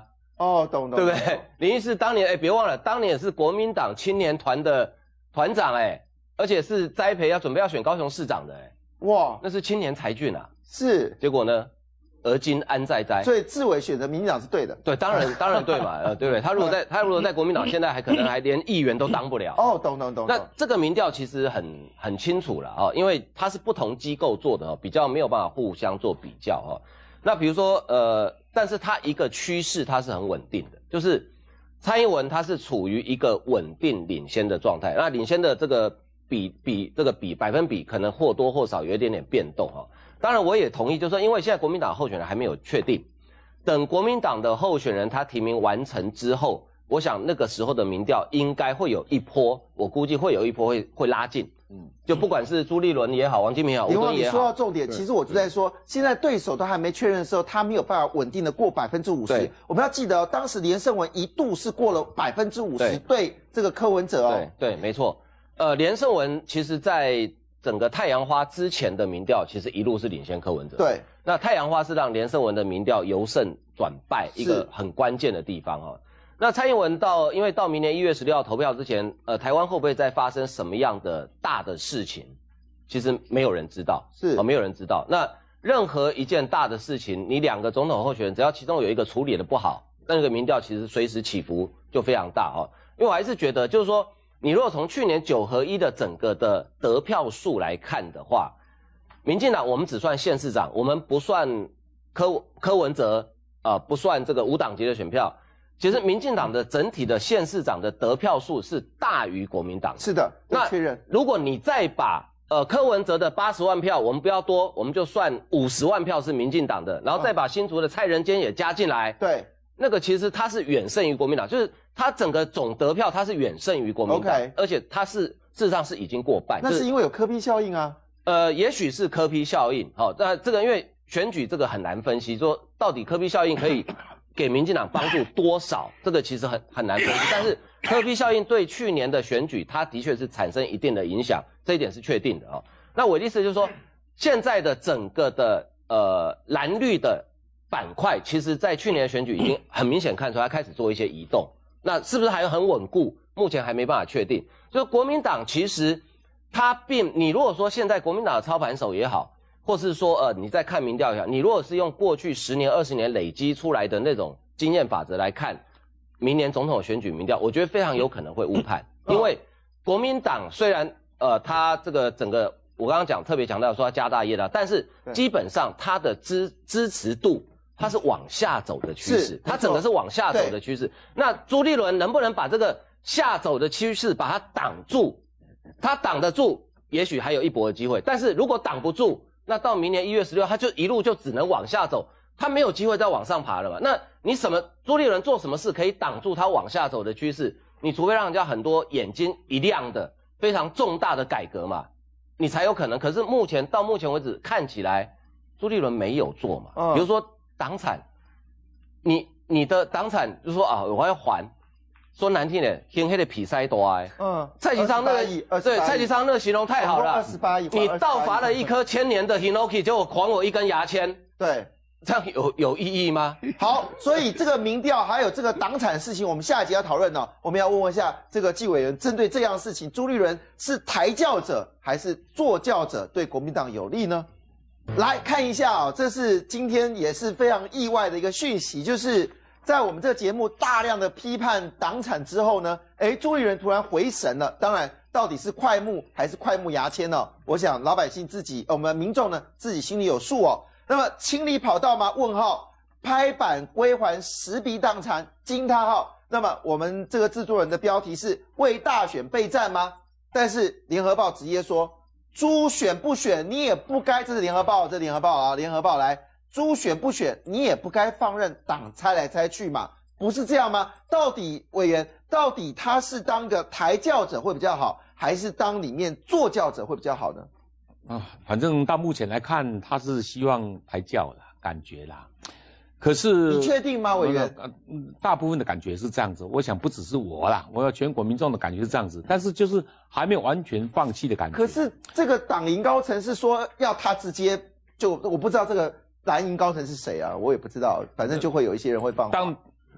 哦，懂懂， 对不对？林义士当年，哎，别忘了，当年也是国民党青年团的团长，哎，而且是栽培要准备要选高雄市长的，哎，哇，那是青年才俊啊。是，结果呢？而今安在哉？ 所以志伟选择民进党是对的。 对，当然当然对嘛，呃，对不对？他如果在他如果在国民党，现在还可能还连议员都当不了。 哦，懂懂懂。 那这个民调其实很很清楚了啊、哦，因为它是不同机构做的哦，比较没有办法互相做比较哦。那比如说呃，但是它一个趋势它是很稳定的，就是蔡英文它是处于一个稳定领先的状态，那领先的这个比比这个比百分比可能或多或少有一点点变动哦。当然，我也同意，就是说，因为现在国民党候选人还没有确定，等国民党的候选人他提名完成之后，我想那个时候的民调应该会有一波，我估计会有一波会会拉近，嗯，就不管是朱立伦也好，王金平也好，吴敦也好。 你说到重点，其实我就在说，现在对手都还没确认的时候，他没有办法稳定的过百分之五十。我们要记得、哦，当时连胜文一度是过了百分之五十，对这个柯文哲哦。 对对，没错。呃，连胜文其实在整个太阳花之前的民调，其实一路是领先柯文哲。 对， 那太阳花是让连胜文的民调由胜转败一个很关键的地方哈、哦。那蔡英文到，因为到明年一月十六号投票之前，呃，台湾会不会再发生什么样的大的事情？其实没有人知道，是哦，没有人知道。那任何一件大的事情，你两个总统候选人，只要其中有一个处理的不好，那个民调其实随时起伏就非常大哈、哦。因为我还是觉得，就是说。你如果从去年九合一的整个的得票数来看的话，民进党我们只算县市长，我们不算柯柯文哲啊、呃，不算这个无党籍的选票。其实民进党的整体的县市长的得票数是大于国民党。 是的， 那确认。 如果你再把呃柯文哲的八十万票，我们不要多，我们就算五十万票是民进党的，然后再把新竹的蔡仁坚也加进来， 对， 那个其实他是远胜于国民党，就是。他整个总得票，他是远胜于国民党， okay. 而且他是事实上是已经过半。 那是因为有柯 P 效应啊。 呃，也许是柯 P 效应，好、哦，那这个因为选举这个很难分析，说到底柯 P 效应可以给民进党帮助多少，这个其实很很难分析。但是柯 P 效应对去年的选举，它的确是产生一定的影响，这一点是确定的哦。那我的意思就是说，现在的整个的呃蓝绿的板块，其实在去年的选举已经很明显看出来，它开始做一些移动。那是不是还很稳固？目前还没办法确定。就是国民党其实它并，你如果说现在国民党的操盘手也好，或是说呃你在看民调也好，你如果是用过去十年、二十年累积出来的那种经验法则来看，明年总统选举民调，我觉得非常有可能会误判，因为国民党虽然呃它这个整个我刚刚讲特别强调说它家大业大，但是基本上它的支支持度。它是往下走的趋势，它整个是往下走的趋势。那朱立伦能不能把这个下走的趋势把它挡住？他挡得住，也许还有一搏的机会。但是如果挡不住，那到明年一月十六，他就一路就只能往下走，他没有机会再往上爬了嘛？那你什么朱立伦做什么事可以挡住他往下走的趋势？你除非让人家很多眼睛一亮的非常重大的改革嘛，你才有可能。可是目前到目前为止看起来，朱立伦没有做嘛。嗯、比如说。党产，你你的党产就说啊，我要还，说难听点，天黑的比赛多哎，嗯，蔡其昌那个，对，蔡其昌那个形容太好了， 二十八亿， 你盗伐了一棵千年的 Hinoki， 结果还我一根牙签， 对， 这样有有意义吗？ 好，所以这个民调还有这个党产事情，我们下一集要讨论哦。我们要问问一下这个纪委员，针对这样的事情，朱立伦是抬轿者还是坐轿者，对国民党有利呢？来看一下哦，这是今天也是非常意外的一个讯息，就是在我们这个节目大量的批判党产之后呢，诶，朱立伦突然回神了。当然，到底是快木还是快木牙签呢？我想老百姓自己，我们民众呢自己心里有数哦。那么清理跑道吗？问号，拍板归还十笔党产惊叹号。那么我们这个制作人的标题是为大选备战吗？但是联合报直接说。朱选不选，你也不该，这是联合报，这是联合报啊，联合报来，朱选不选，你也不该放任党猜来猜去嘛，不是这样吗？到底委员，到底他是当个抬轿者会比较好，还是当里面坐轿者会比较好呢？ 啊，反正到目前来看，他是希望抬轿啦，感觉啦。可是你确定吗，委员？ 呃，大部分的感觉是这样子。我想不只是我啦，我要全国民众的感觉是这样子。但是就是还没有完全放弃的感觉。 可是这个党营高层是说要他直接就，我不知道这个蓝营高层是谁啊，我也不知道。反正就会有一些人会放话。 当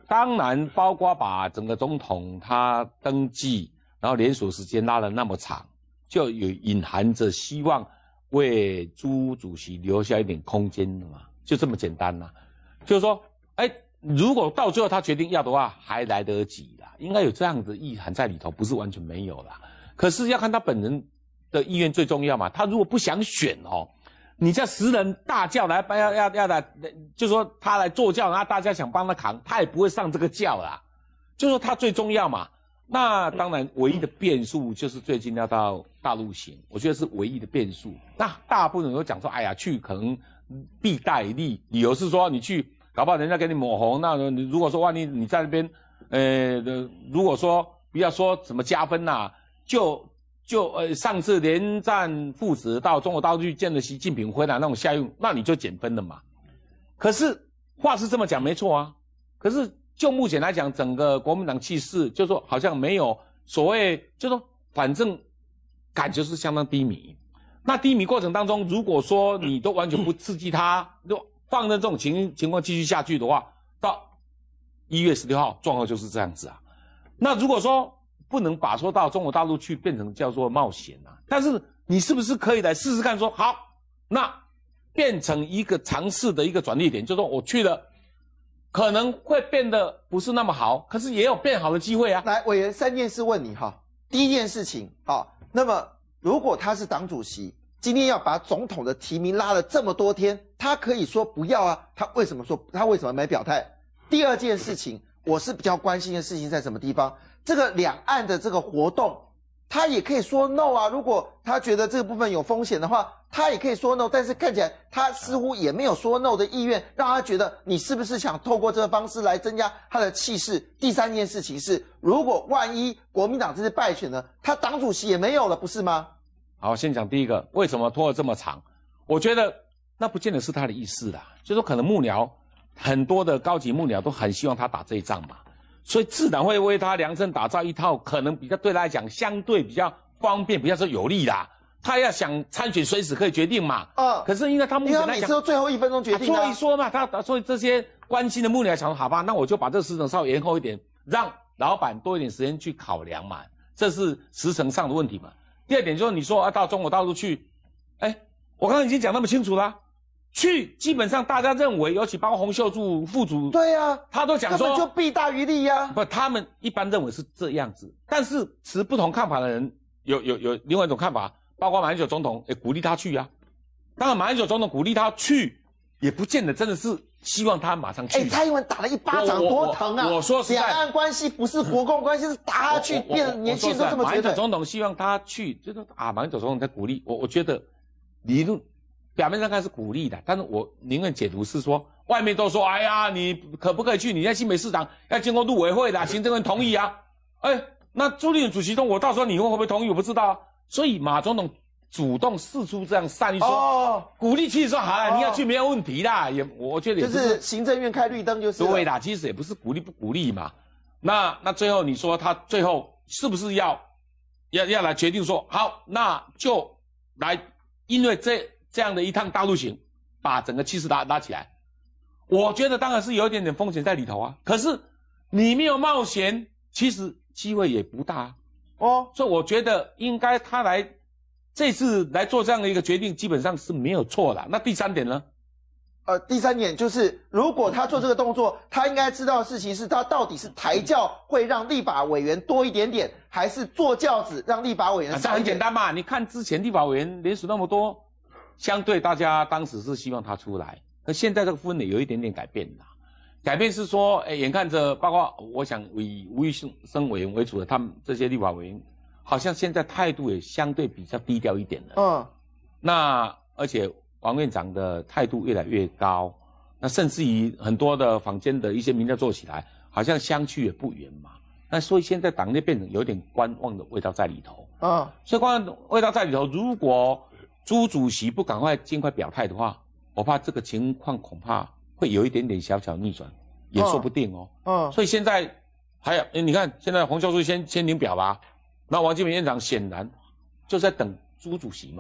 当然包括把整个总统他登记，然后联署时间拉了那么长，就有隐含着希望为朱主席留下一点空间的嘛，就这么简单呐、啊。就是说，哎，如果到最后他决定要的话，还来得及啦，应该有这样的意涵在里头，不是完全没有啦。可是要看他本人的意愿最重要嘛。他如果不想选哦，你叫十人大轿来要要要来，就说他来坐轿，然后大家想帮他扛，他也不会上这个轿啦。就说他最重要嘛。那当然，唯一的变数就是最近要到大陆行，我觉得是唯一的变数。那大部分人都讲说，哎呀，去可能弊大于利，理由是说你去，搞不好人家给你抹红。那你如果说万一你在那边，呃，如果说不要说什么加分呐、啊，就就呃上次连战父子到中国大陆去见了习近平回来那种效应，那你就减分了嘛。可是话是这么讲没错啊，可是。就目前来讲，整个国民党气势，就说好像没有所谓，就说反正感觉是相当低迷。那低迷过程当中，如果说你都完全不刺激他，就放任这种情情况继续下去的话，到一月十六号状况就是这样子啊。那如果说不能把说到中国大陆去变成叫做冒险啊，但是你是不是可以来试试看说好，那变成一个尝试的一个转捩点，就是说我去了。可能会变得不是那么好，可是也有变好的机会啊。 来，委员三件事问你哈。第一件事情，好，那么如果他是党主席，今天要把总统的提名拉了这么多天，他可以说不要啊，他为什么说他为什么没表态？第二件事情，我是比较关心的事情在什么地方？这个两岸的这个活动，他也可以说 no 啊。如果他觉得这个部分有风险的话，他也可以说 no， 但是看起来他似乎也没有说 no 的意愿，让他觉得你是不是想透过这个方式来增加他的气势？第三件事情是，如果万一国民党这次败选了，他党主席也没有了，不是吗？ 好，先讲第一个，为什么拖了这么长？我觉得那不见得是他的意思啦，就说可能幕僚很多的高级幕僚都很希望他打这一仗嘛，所以自然会为他量身打造一套可能比较对他来讲相对比较方便、比较说有利啦。他要想参选，随时可以决定嘛。嗯，可是因为他目前来讲， 因为他每次都最后一分钟决定、啊。 所以说嘛，他所以这些关心的幕僚想说，好吧，那我就把这个时程稍微延后一点，让老板多一点时间去考量嘛，这是时程上的问题嘛。第二点就是你说要到中国大陆去，哎，我刚刚已经讲那么清楚了，去基本上大家认为，尤其包括洪秀柱副主， 对呀、啊， 他都讲说根本就弊大于利呀、啊。 不，他们一般认为是这样子，但是持不同看法的人有有有另外一种看法。包括马英九总统也鼓励他去啊，当然马英九总统鼓励他去，也不见得真的是希望他马上去。 哎，蔡英文打了一巴掌，多疼啊！ 我说实在， 两岸关系不是国共关系，是打下去，变得年轻人都这么觉得。 马英九总统希望他去，就是啊，马英九总统在鼓励我，我觉得理论表面上看是鼓励的，但是我宁愿解读是说，外面都说，哎呀，你可不可以去？你在新北市长要经过陆委会的行政院同意啊。哎，那朱立伦主席中，我到时候你会不会同意？我不知道啊。所以马总统主动释出这样善意说，哦，鼓励去说好了，哦，你要去没有问题啦。也我觉得也不是就是行政院开绿灯就是对啦，其实也不是鼓励不鼓励嘛。那那最后你说他最后是不是要要要来决定说好，那就来因为这这样的一趟大陆行，把整个气势拉拉起来。我觉得当然是有一点点风险在里头啊，可是你没有冒险，其实机会也不大啊。哦，所以我觉得应该他来这次来做这样的一个决定，基本上是没有错的。那第三点呢？ 呃，第三点就是，如果他做这个动作，他应该知道的事情是他到底是抬轿会让立法委员多一点点，还是坐轿子让立法委员少一点。 这很简单嘛，你看之前立法委员连署那么多，相对大家当时是希望他出来，可现在这个氛围有一点点改变啦。改变是说，哎，眼看着，包括我想以吴育生委员为主的他们这些立法委员，好像现在态度也相对比较低调一点了。嗯，那而且王院长的态度越来越高，那甚至于很多的坊间的一些民调做起来，好像相去也不远嘛。那所以现在党内变成有点观望的味道在里头。嗯，所以观望的味道在里头，如果朱主席不赶快尽快表态的话，我怕这个情况恐怕会有一点点小小逆转，也说不定哦。嗯，所以现在还有，你看现在洪秀柱先先领表吧，那王金平院长显然就在等朱主席嘛。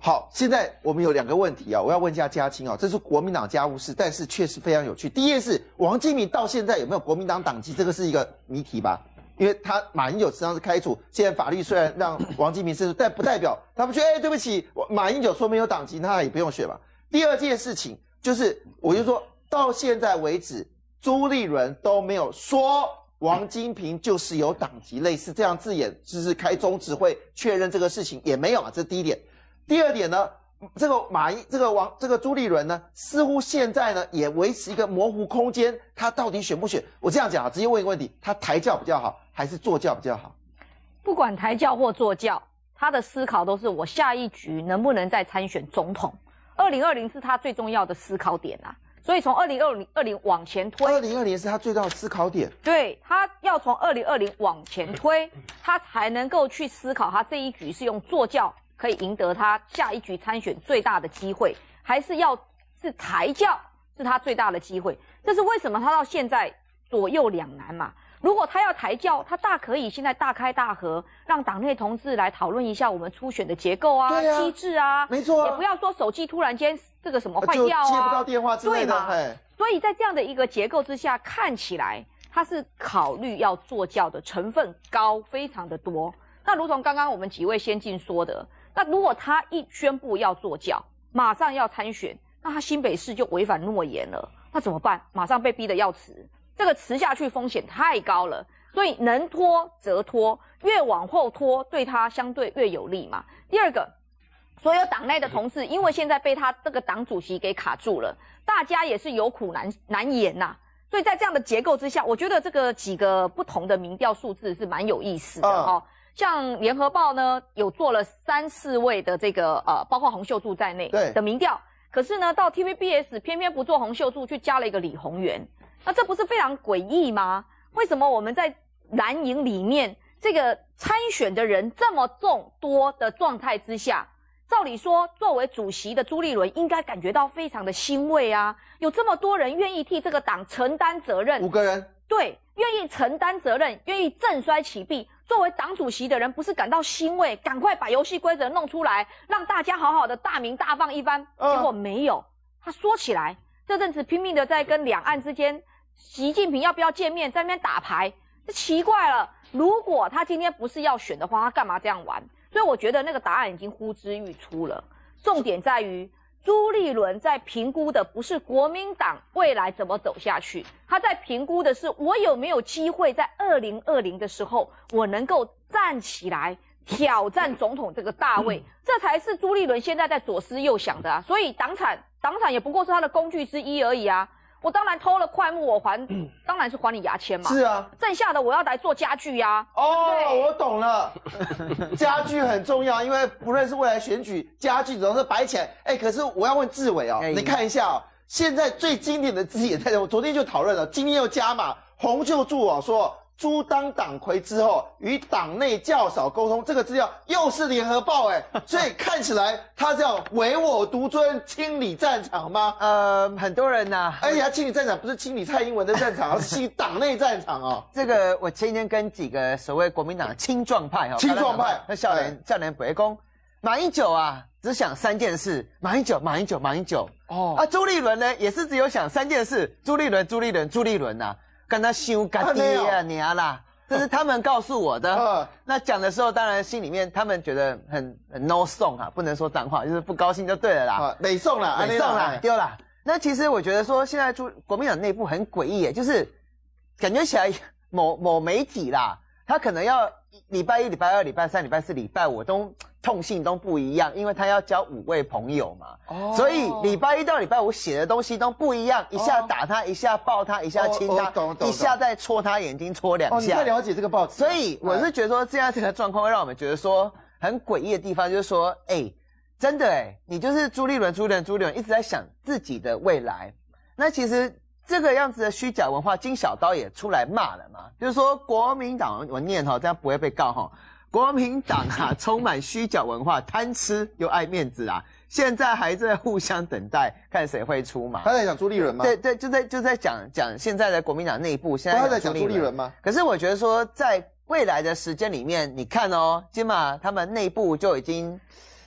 好，现在我们有两个问题啊，我要问一下嘉青啊，这是国民党家务事，但是确实非常有趣。第一件事，王金平到现在有没有国民党党籍，这个是一个谜题吧？因为他马英九实际上是开除，现在法律虽然让王金平胜诉，但不代表他们觉得，哎，对不起，马英九说没有党籍，他也不用选嘛。第二件事情就是，我就说到现在为止，朱立伦都没有说王金平就是有党籍，类似这样字眼，就是开中执会确认这个事情也没有嘛，这是第一点。第二点呢，这个马英这个王这个朱立伦呢，似乎现在呢也维持一个模糊空间，他到底选不选？我这样讲啊，直接问一个问题：他抬轿比较好，还是坐轿比较好？ 不管抬轿或坐轿，他的思考都是我下一局能不能再参选总统。二零二零是他最重要的思考点啊，所以从二零二零二零往前推， 二零二零是他最重要的思考点。 对，他要从二零二零往前推，他才能够去思考他这一局是用坐轿可以赢得他下一局参选最大的机会，还是要是抬轿是他最大的机会。这是为什么他到现在左右两难嘛。如果他要抬轿，他大可以现在大开大合，让党内同志来讨论一下我们初选的结构啊、啊机制啊， 没错、啊， 也不要说手机突然间这个什么坏掉啊， 接不到电话之类的， 对嘛？所以在这样的一个结构之下，看起来他是考虑要坐轿的成分高，非常的多。那如同刚刚我们几位先进说的，那如果他一宣布要坐轿，马上要参选，那他新北市就违反诺言了，那怎么办？马上被逼得要辞。这个辞下去风险太高了，所以能拖则拖，越往后拖对他相对越有利嘛。第二个，所有党内的同志，因为现在被他这个党主席给卡住了，大家也是有苦难难言呐、啊。所以在这样的结构之下，我觉得这个几个不同的民调数字是蛮有意思的哦。嗯、像联合报呢，有做了三四位的这个呃，包括洪秀柱在内的民调，可是呢，到 T V B S 偏偏不做洪秀柱，去加了一个李鸿源。那这不是非常诡异吗？为什么我们在蓝营里面这个参选的人这么众多的状态之下，照理说作为主席的朱立伦应该感觉到非常的欣慰啊，有这么多人愿意替这个党承担责任， 五个人， 对，愿意承担责任，愿意正衰起弊，作为党主席的人不是感到欣慰，赶快把游戏规则弄出来，让大家好好的大鸣大放一番，结果没有，他说起来这阵子拼命的在跟两岸之间习近平要不要见面，在那边打牌，这奇怪了。如果他今天不是要选的话，他干嘛这样玩？所以我觉得那个答案已经呼之欲出了。重点在于朱立伦在评估的不是国民党未来怎么走下去，他在评估的是我有没有机会在二零二零的时候，我能够站起来挑战总统这个大位，嗯、这才是朱立伦现在在左思右想的啊。所以党产，党产也不过是他的工具之一而已啊。我当然偷了快木，我还、嗯、当然是还你牙签嘛。 是啊， 剩下的我要来做家具呀、啊。 哦，我懂了，家具很重要，因为不论是未来选举，家具总是摆起来。哎，可是我要问志伟哦，哎、你看一下哦，现在最经典的字眼在这，我昨天就讨论了，今天又加码，洪秀柱哦说。朱当党魁之后，与党内较少沟通，这个资料又是联合报哎，所以看起来他是要唯我独尊、清理战场吗？ 呃，很多人呐、啊， 而且他清理战场不是清理蔡英文的战场，而是清理党内战场哦。 这个我前几天跟几个所谓国民党的青壮派哈， 青壮派， 那少年少年不会攻，马英九啊，只想三件事，马英九，马英九，马英九。哦，啊，朱立伦呢，也是只有想三件事，朱立伦，朱立伦，朱立伦呐、啊。跟他修干爹啊娘啦，这是他们告诉我的。嗯、那讲的时候，当然心里面他们觉得很很 no 送啊，不能说脏话，就是不高兴就对了啦。 没送啦， 没送啦，丢啦。那其实我觉得说，现在出国民党内部很诡异耶，就是感觉起来某某媒体啦，他可能要礼拜一、礼拜二、礼拜三、礼拜四、礼拜五都痛性都不一样，因为他要交五位朋友嘛，哦、所以礼拜一到礼拜五写的东西都不一样，一下打他，一下抱他，一下亲他，哦、一下再戳他眼睛戳两下。 哦，你太了解这个报纸。 所以我是觉得说，这样这个状况会让我们觉得说很诡异的地方，就是说，哎、欸，真的哎、欸，你就是朱立伦、朱立伦、朱立伦一直在想自己的未来。那其实这个样子的虚假文化，金小刀也出来骂了嘛，就是说国民党，我念哈，这样不会被告哈。国民党啊，充满虚假文化，贪吃又爱面子啊！现在还在互相等待，看谁会出马。 他在讲朱立伦吗？ 对对，就在就在讲讲现在的国民党内部，现在他在讲朱立伦吗？ 可是我觉得说，在未来的时间里面，你看哦，金马他们内部就已经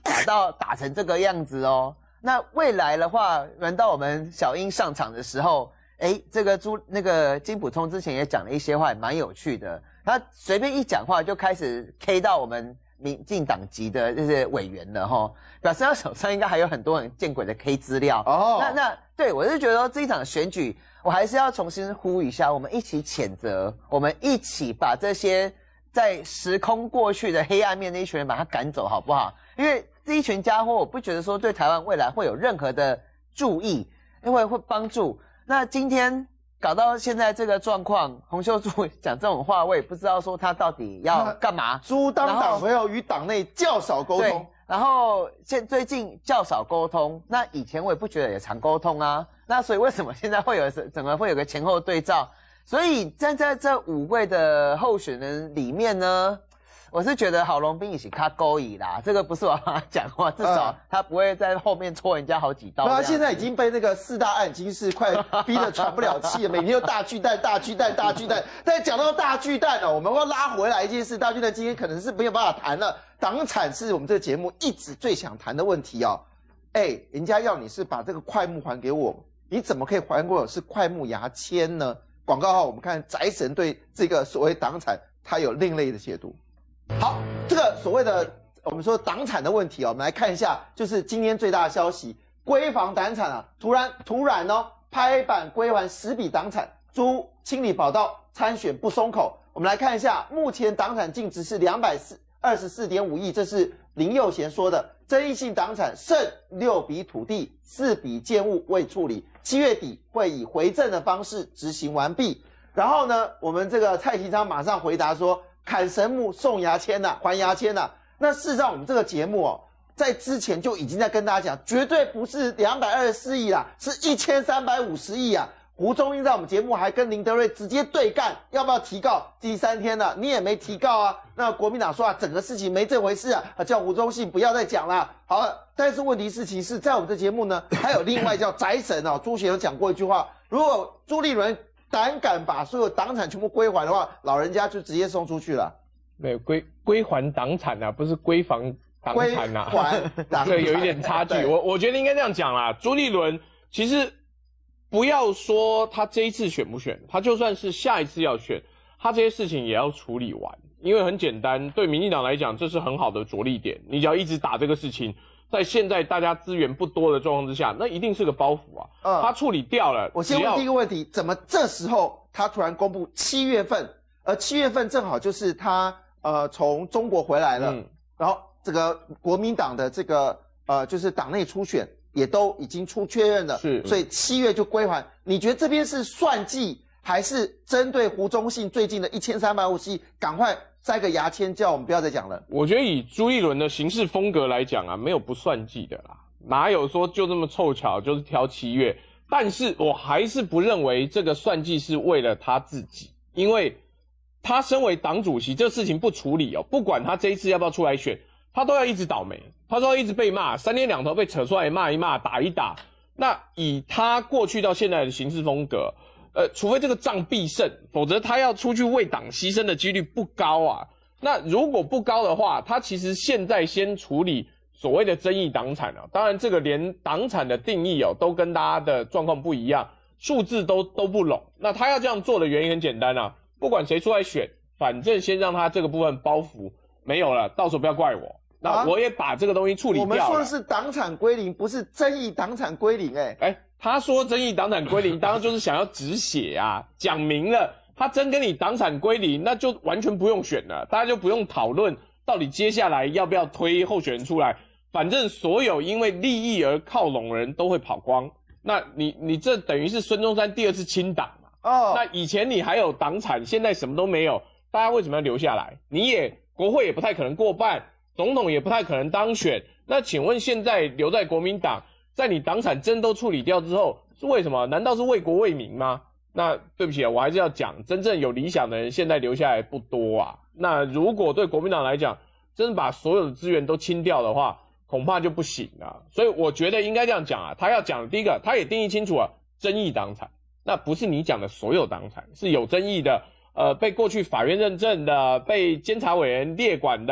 打到打成这个样子哦。那未来的话，轮到我们小英上场的时候，哎，这个朱那个金溥聪之前也讲了一些话，蛮有趣的。他随便一讲话就开始 K 到我们民进党籍的这些委员了哈，表示他手上应该还有很多很见鬼的 K 资料哦。那那对我是觉得说这一场选举，我还是要重新呼吁一下，我们一起谴责，我们一起把这些在时空过去的黑暗面那一群人把他赶走，好不好？因为这一群家伙，我不觉得说对台湾未来会有任何的注意，因为会帮助。那今天搞到现在这个状况，洪秀柱讲这种话，我也不知道说他到底要干嘛。 朱当党朋友与党内较少沟通， 然后现最近较少沟通，那以前我也不觉得也常沟通啊。那所以为什么现在会有整个会有个前后对照？所以站在这五位的候选人里面呢，我是觉得郝龙斌也是他勾引啦，这个不是我帮他讲话，至少他不会在后面戳人家好几刀。 他现在已经被那个四大案已经是快逼得喘不了气了，每天都大巨蛋、大巨蛋、大巨蛋。但讲到大巨蛋呢，我们要拉回来一件事，大巨蛋今天可能是没有办法谈了。党产是我们这个节目一直最想谈的问题哦。哎，人家要你是把这个快木还给我，你怎么可以还给我是快木牙签呢？广告号，我们看宅神对这个所谓党产，他有另类的解读。好，这个所谓的我们说党产的问题哦，我们来看一下，就是今天最大的消息，闺房党产啊，突然突然哦，拍板归还十笔党产，朱清理跑道参选不松口。我们来看一下，目前党产净值是两百二十四点五亿，这是林佑贤说的。争议性党产剩六笔土地，四笔建物未处理，七月底会以回赠的方式执行完毕。然后呢，我们这个蔡其昌马上回答说，砍神木送牙签呐、啊，还牙签呐、啊。那事实上，我们这个节目哦，在之前就已经在跟大家讲，绝对不是两百二十四亿啦，是一千三百五十亿啊。胡忠英在我们节目还跟林德瑞直接对干，要不要提告？第三天了，你也没提告啊。那国民党说啊，整个事情没这回事啊，叫胡忠信不要再讲了。好了，但是问题事情是在我们这节目呢，还有另外叫宅神哦，朱学有讲过一句话，如果朱立伦胆敢把所有党产全部归还的话，老人家就直接送出去了。 没有归归还党产啊，不是归房党产啊， 归还党产， 对，有一点差距。我我觉得应该这样讲啦，朱立伦其实。不要说他这一次选不选，他就算是下一次要选，他这些事情也要处理完。因为很简单，对民进党来讲，这是很好的着力点。你只要一直打这个事情，在现在大家资源不多的状况之下，那一定是个包袱啊。嗯，他处理掉了。 我先问第一个问题，怎么这时候他突然公布七月份，而七月份正好就是他呃从中国回来了，嗯、然后这个国民党的这个呃就是党内初选。也都已经出确认了， 是， 所以七月就归还。你觉得这边是算计，还是针对胡忠信最近的一千三百五十亿，赶快塞个牙签，叫我们不要再讲了？ 我觉得以朱立伦的行事风格来讲啊，没有不算计的啦，哪有说就这么凑巧就是挑七月？但是我还是不认为这个算计是为了他自己，因为他身为党主席，这事情不处理哦，不管他这一次要不要出来选。他都要一直倒霉，他说要一直被骂，三天两头被扯出来骂一骂，打一打。那以他过去到现在的行事风格，呃，除非这个仗必胜，否则他要出去为党牺牲的几率不高啊。那如果不高的话，他其实现在先处理所谓的争议党产啊，当然这个连党产的定义哦，都跟大家的状况不一样，数字都都不拢。那他要这样做的原因很简单啊，不管谁出来选，反正先让他这个部分包袱没有了，到时候不要怪我。那我也把这个东西处理掉了。 我们说的是党产归零，不是争议党产归零。哎哎，他说争议党产归零，当然就是想要止血啊，讲明了，他真跟你党产归零，那就完全不用选了，大家就不用讨论到底接下来要不要推候选人出来，反正所有因为利益而靠拢的人都会跑光。那你你这等于是孙中山第二次清党嘛？哦，那以前你还有党产，现在什么都没有，大家为什么要留下来？你也国会也不太可能过半。总统也不太可能当选，那请问现在留在国民党，在你党产真都处理掉之后，是为什么？难道是为国为民吗？那对不起啊，我还是要讲，真正有理想的人现在留下来不多啊。那如果对国民党来讲，真的把所有的资源都清掉的话，恐怕就不行了。所以我觉得应该这样讲啊，他要讲第一个，他也定义清楚了争议党产，那不是你讲的所有党产，是有争议的，呃，被过去法院认证的，被监察委员列管的。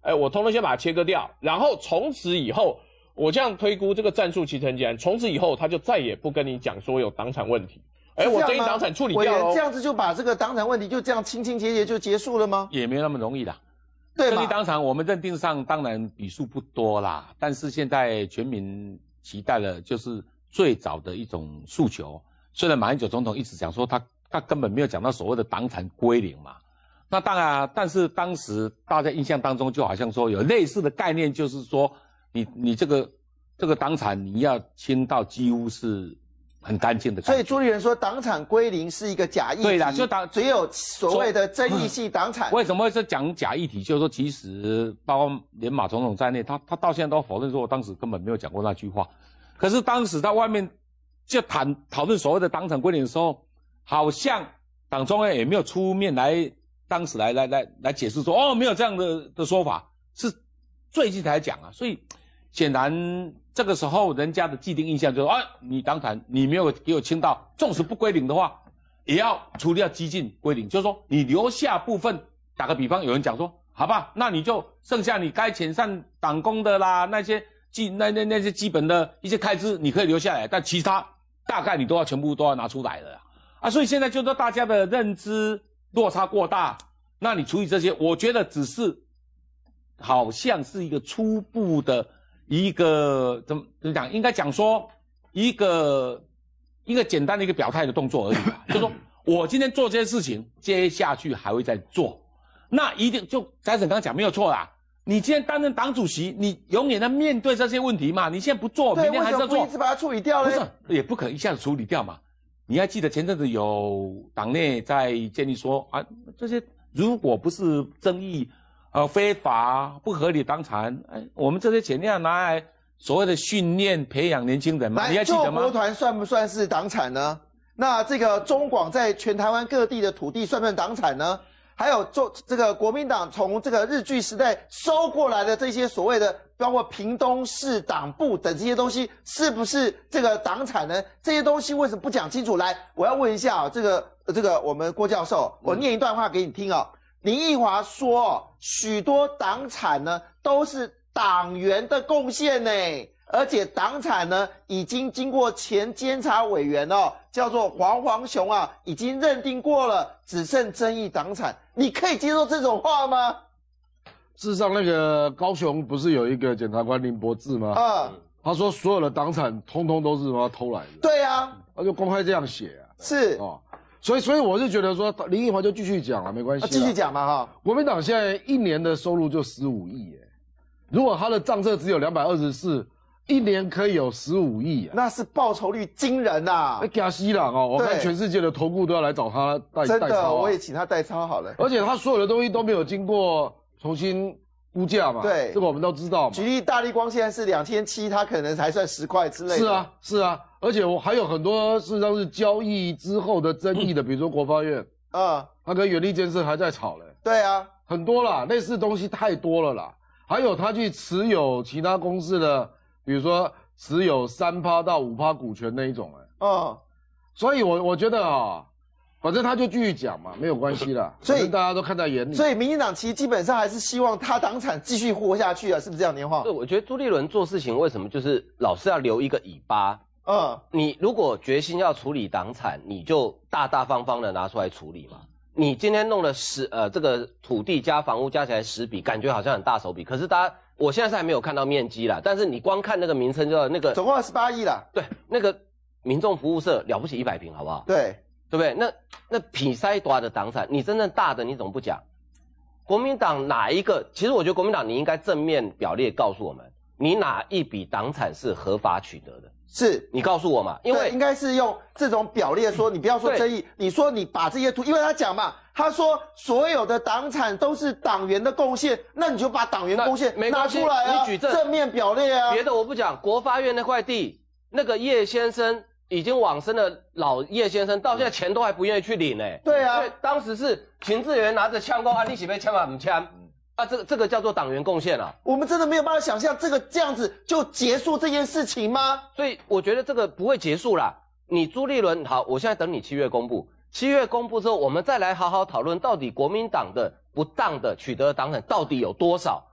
哎，我通通先把它切割掉，然后从此以后，我这样推估这个战术其实很简单，从此以后他就再也不跟你讲说有党产问题。哎，我这一党产处理掉了， 这样子就把这个党产问题就这样清清节节就结束了吗？ 也没那么容易啦。 对嘛？ 争议党产我们认定上当然笔数不多啦，但是现在全民期待的就是最早的一种诉求。虽然马英九总统一直讲说他他根本没有讲到所谓的党产归零嘛，那当然，但是当时大家印象当中就好像说有类似的概念，就是说你你这个这个党产你要清到几乎是很干净的。 所以朱立伦说党产归零是一个假议题。 对啦，就党只有所谓的争议性党产。 为什么会是讲假议题？就是说其实包括连马总统在内，他他到现在都否认说我当时根本没有讲过那句话。可是当时在外面就谈讨论所谓的党产归零的时候，好像党中央也没有出面来。当时来来来来解释说，哦，没有这样的的说法，是最近才讲啊，所以显然这个时候人家的既定印象就是，啊，你党产你没有给我清到，纵使不归零的话，也要处理掉激进归零，就是说你留下部分，打个比方，有人讲说，好吧，那你就剩下你该遣散党工的啦，那些基那那那些基本的一些开支你可以留下来，但其他大概你都要全部都要拿出来了啊，所以现在就是说大家的认知落差过大，那你处理这些，我觉得只是好像是一个初步的一个怎么怎么讲，应该讲说一个一个简单的一个表态的动作而已吧。就是说我今天做这些事情，接下去还会再做，那一定就翟省刚讲没有错啦。你今天担任党主席，你永远在面对这些问题嘛，你现在不做，明天还是要做， 为什么不一直把它处理掉呢？ 不是，也不可能一下子处理掉嘛。你还记得前阵子有党内在建议说啊，这些如果不是争议、呃非法、不合理党产，哎，我们这些钱要拿来所谓的训练、培养年轻人嘛？你还记得吗？ 救国团算不算是党产呢？那这个中广在全台湾各地的土地算不算党产呢？还有做这个国民党从这个日据时代收过来的这些所谓的，包括屏东市党部等这些东西，是不是这个党产呢？这些东西为什么不讲清楚？来，我要问一下啊，这个这个我们郭教授，我念一段话给你听啊。林奕华说，许多党产呢都是党员的贡献呢，而且党产呢已经经过前监察委员哦，叫做黄黄雄啊，已经认定过了，只剩争议党产。你可以接受这种话吗？ 事实上，那个高雄不是有一个检察官林柏志吗？嗯，他说所有的党产通通都是他偷来的。 对啊， 他就公开这样写啊。 是哦，所以所以我是觉得说林奕华就继续讲了，没关系。 继续讲嘛哈。 国民党现在一年的收入就十五亿耶，如果他的账册只有两百二十四。一年可以有十五亿啊， 那是报酬率惊人呐、啊！ 那加西朗哦，我看全世界的投顾都要来找他代真的代操、啊， 我也请他代操好了。 而且他所有的东西都没有经过重新估价嘛， 对， 这个我们都知道嘛。 举例，大立光现在是两千七，他可能才算十块之类的。 是啊，是啊，而且我还有很多事实上是交易之后的争议的，比如说国发院，嗯，他跟远力建设还在吵嘞。 对啊， 很多啦，类似东西太多了啦。还有他去持有其他公司的，比如说。持有三趴到五趴股权那一种、欸，哎，哦，所以我我觉得啊，反正他就继续讲嘛，没有关系啦，所以大家都看在眼里。 所以民进党其实基本上还是希望他党产继续活下去啊，是不是这样？年化？ 对，我觉得朱立伦做事情为什么就是老是要留一个尾巴？嗯，你如果决心要处理党产，你就大大方方的拿出来处理嘛。你今天弄了十呃这个土地加房屋加起来十笔，感觉好像很大手笔，可是大家。我现在是还没有看到面积啦，但是你光看那个名称就那个总共二十八亿啦。 对，那个民众服务社了不起一百坪，好不好？ 对， 对不对？那那匹塞多的党产，你真正大的你怎么不讲？国民党哪一个？其实我觉得国民党你应该正面表列告诉我们，你哪一笔党产是合法取得的？ 是你告诉我嘛？因为应该是用这种表列说，你不要说争议，你说你把这些图，因为他讲嘛。他说所有的党产都是党员的贡献，那你就把党员贡献拿出来啊， 你举证正面表列啊。 别的我不讲，国发院那块地，那个叶先生已经往生的老叶先生，到现在钱都还不愿意去领哎、欸。 对啊， 当时是秦志源拿着枪说啊，你是被枪啊不枪啊，这个这个叫做党员贡献啊。 我们真的没有办法想象这个这样子就结束这件事情吗？ 所以我觉得这个不会结束啦。你朱立伦好，我现在等你七月公布。七月公布之后，我们再来好好讨论，到底国民党的不当的取得的党产到底有多少？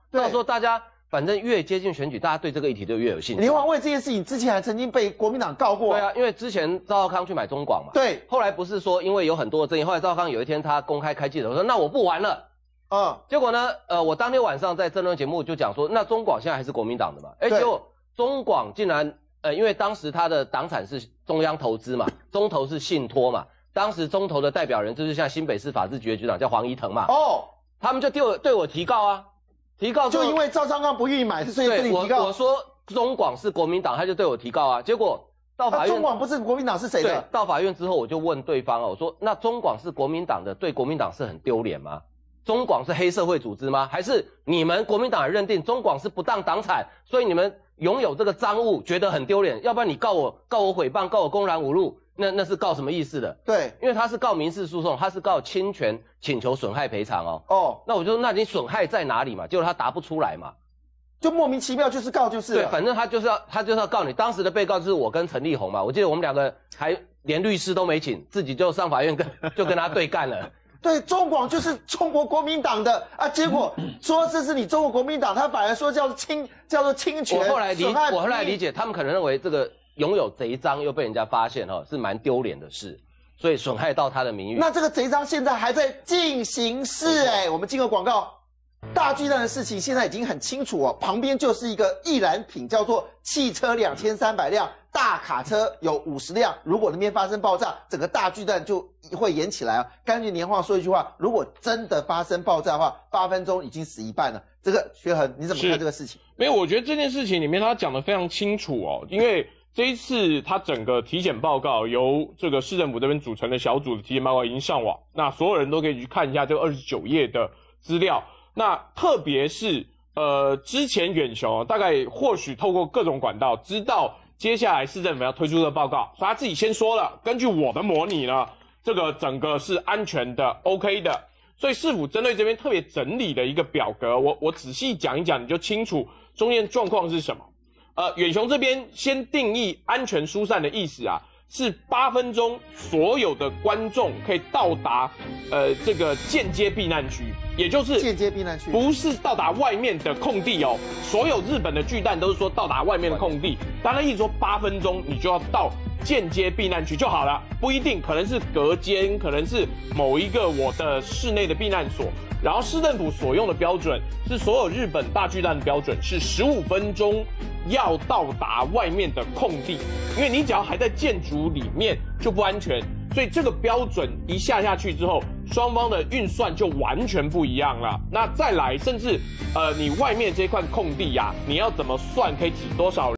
到时候大家反正越接近选举，大家对这个议题就越有兴趣。 连王卫这件事情之前还曾经被国民党告过。 对啊，因为之前赵少康去买中广嘛。 对。 后来不是说因为有很多的争议，后来赵少康有一天他公开开记者会说，那我不玩了。嗯。结果呢，呃，我当天晚上在政论节目就讲说，那中广现在还是国民党的嘛？哎，结果中广竟然，呃，因为当时他的党产是中央投资嘛，中投是信托嘛。当时中投的代表人就是现在新北市法制局的局长叫黄怡腾嘛。哦。他们就对我对我提告啊。提告就因为赵少康不愿意买，所以对你提告。 我我说中广是国民党，他就对我提告啊。结果到法院， 中广不是国民党是谁的？ 对，到法院之后我就问对方哦，我说那中广是国民党的，对国民党是很丢脸吗？中广是黑社会组织吗？还是你们国民党也认定中广是不当党产，所以你们拥有这个赃物觉得很丢脸？要不然你告我告我诽谤，告我公然侮辱，那那是告什么意思的？ 对， 因为他是告民事诉讼，他是告侵权请求损害赔偿哦。哦，那我就说，那你损害在哪里嘛？结果他答不出来嘛， 就莫名其妙就是告就是了。 对，反正他就是要他就是要告你。当时的被告就是我跟陈立宏嘛，我记得我们两个还连律师都没请，自己就上法院跟就跟他对干了。 对，中广就是中国国民党的啊，结果说这是你中国国民党，他反而说叫做侵叫做侵权。 我后来理我后来理解，他们可能认为这个拥有贼赃又被人家发现哈，是蛮丢脸的事，所以损害到他的名誉。 那这个贼赃现在还在进行式哎、欸，我们进个广告。大巨蛋的事情现在已经很清楚哦，旁边就是一个易燃品，叫做汽车两千三百辆，大卡车有五十辆。如果那边发生爆炸，整个大巨蛋就会延起来啊。根据年话说一句话，如果真的发生爆炸的话，八分钟已经死一半了。这个学恒你怎么看这个事情？ 没有，我觉得这件事情里面他讲得非常清楚哦，因为这一次他整个体检报告由这个市政府这边组成的小组的体检报告已经上网，那所有人都可以去看一下这个二十九页的资料。那特别是呃，之前远雄大概或许透过各种管道知道接下来市政府要推出这个报告，所以他自己先说了，根据我的模拟呢，这个整个是安全的 OK 的，所以市府针对这边特别整理的一个表格，我我仔细讲一讲，你就清楚中间状况是什么。呃，远雄这边先定义安全疏散的意思啊，是八分钟所有的观众可以到达呃这个间接避难区，也就是间接避难区， 不是到达外面的空地哦。所有日本的巨蛋都是说到达外面的空地，当然意思说八分钟你就要到间接避难区就好了，不一定，可能是隔间，可能是某一个我的室内的避难所。然后市政府所用的标准是所有日本大巨蛋的标准是十五分钟要到达外面的空地，因为你只要还在建筑里面就不安全，所以这个标准一下下去之后，双方的运算就完全不一样了。那再来，甚至呃你外面这块空地呀、啊，你要怎么算可以挤多少人？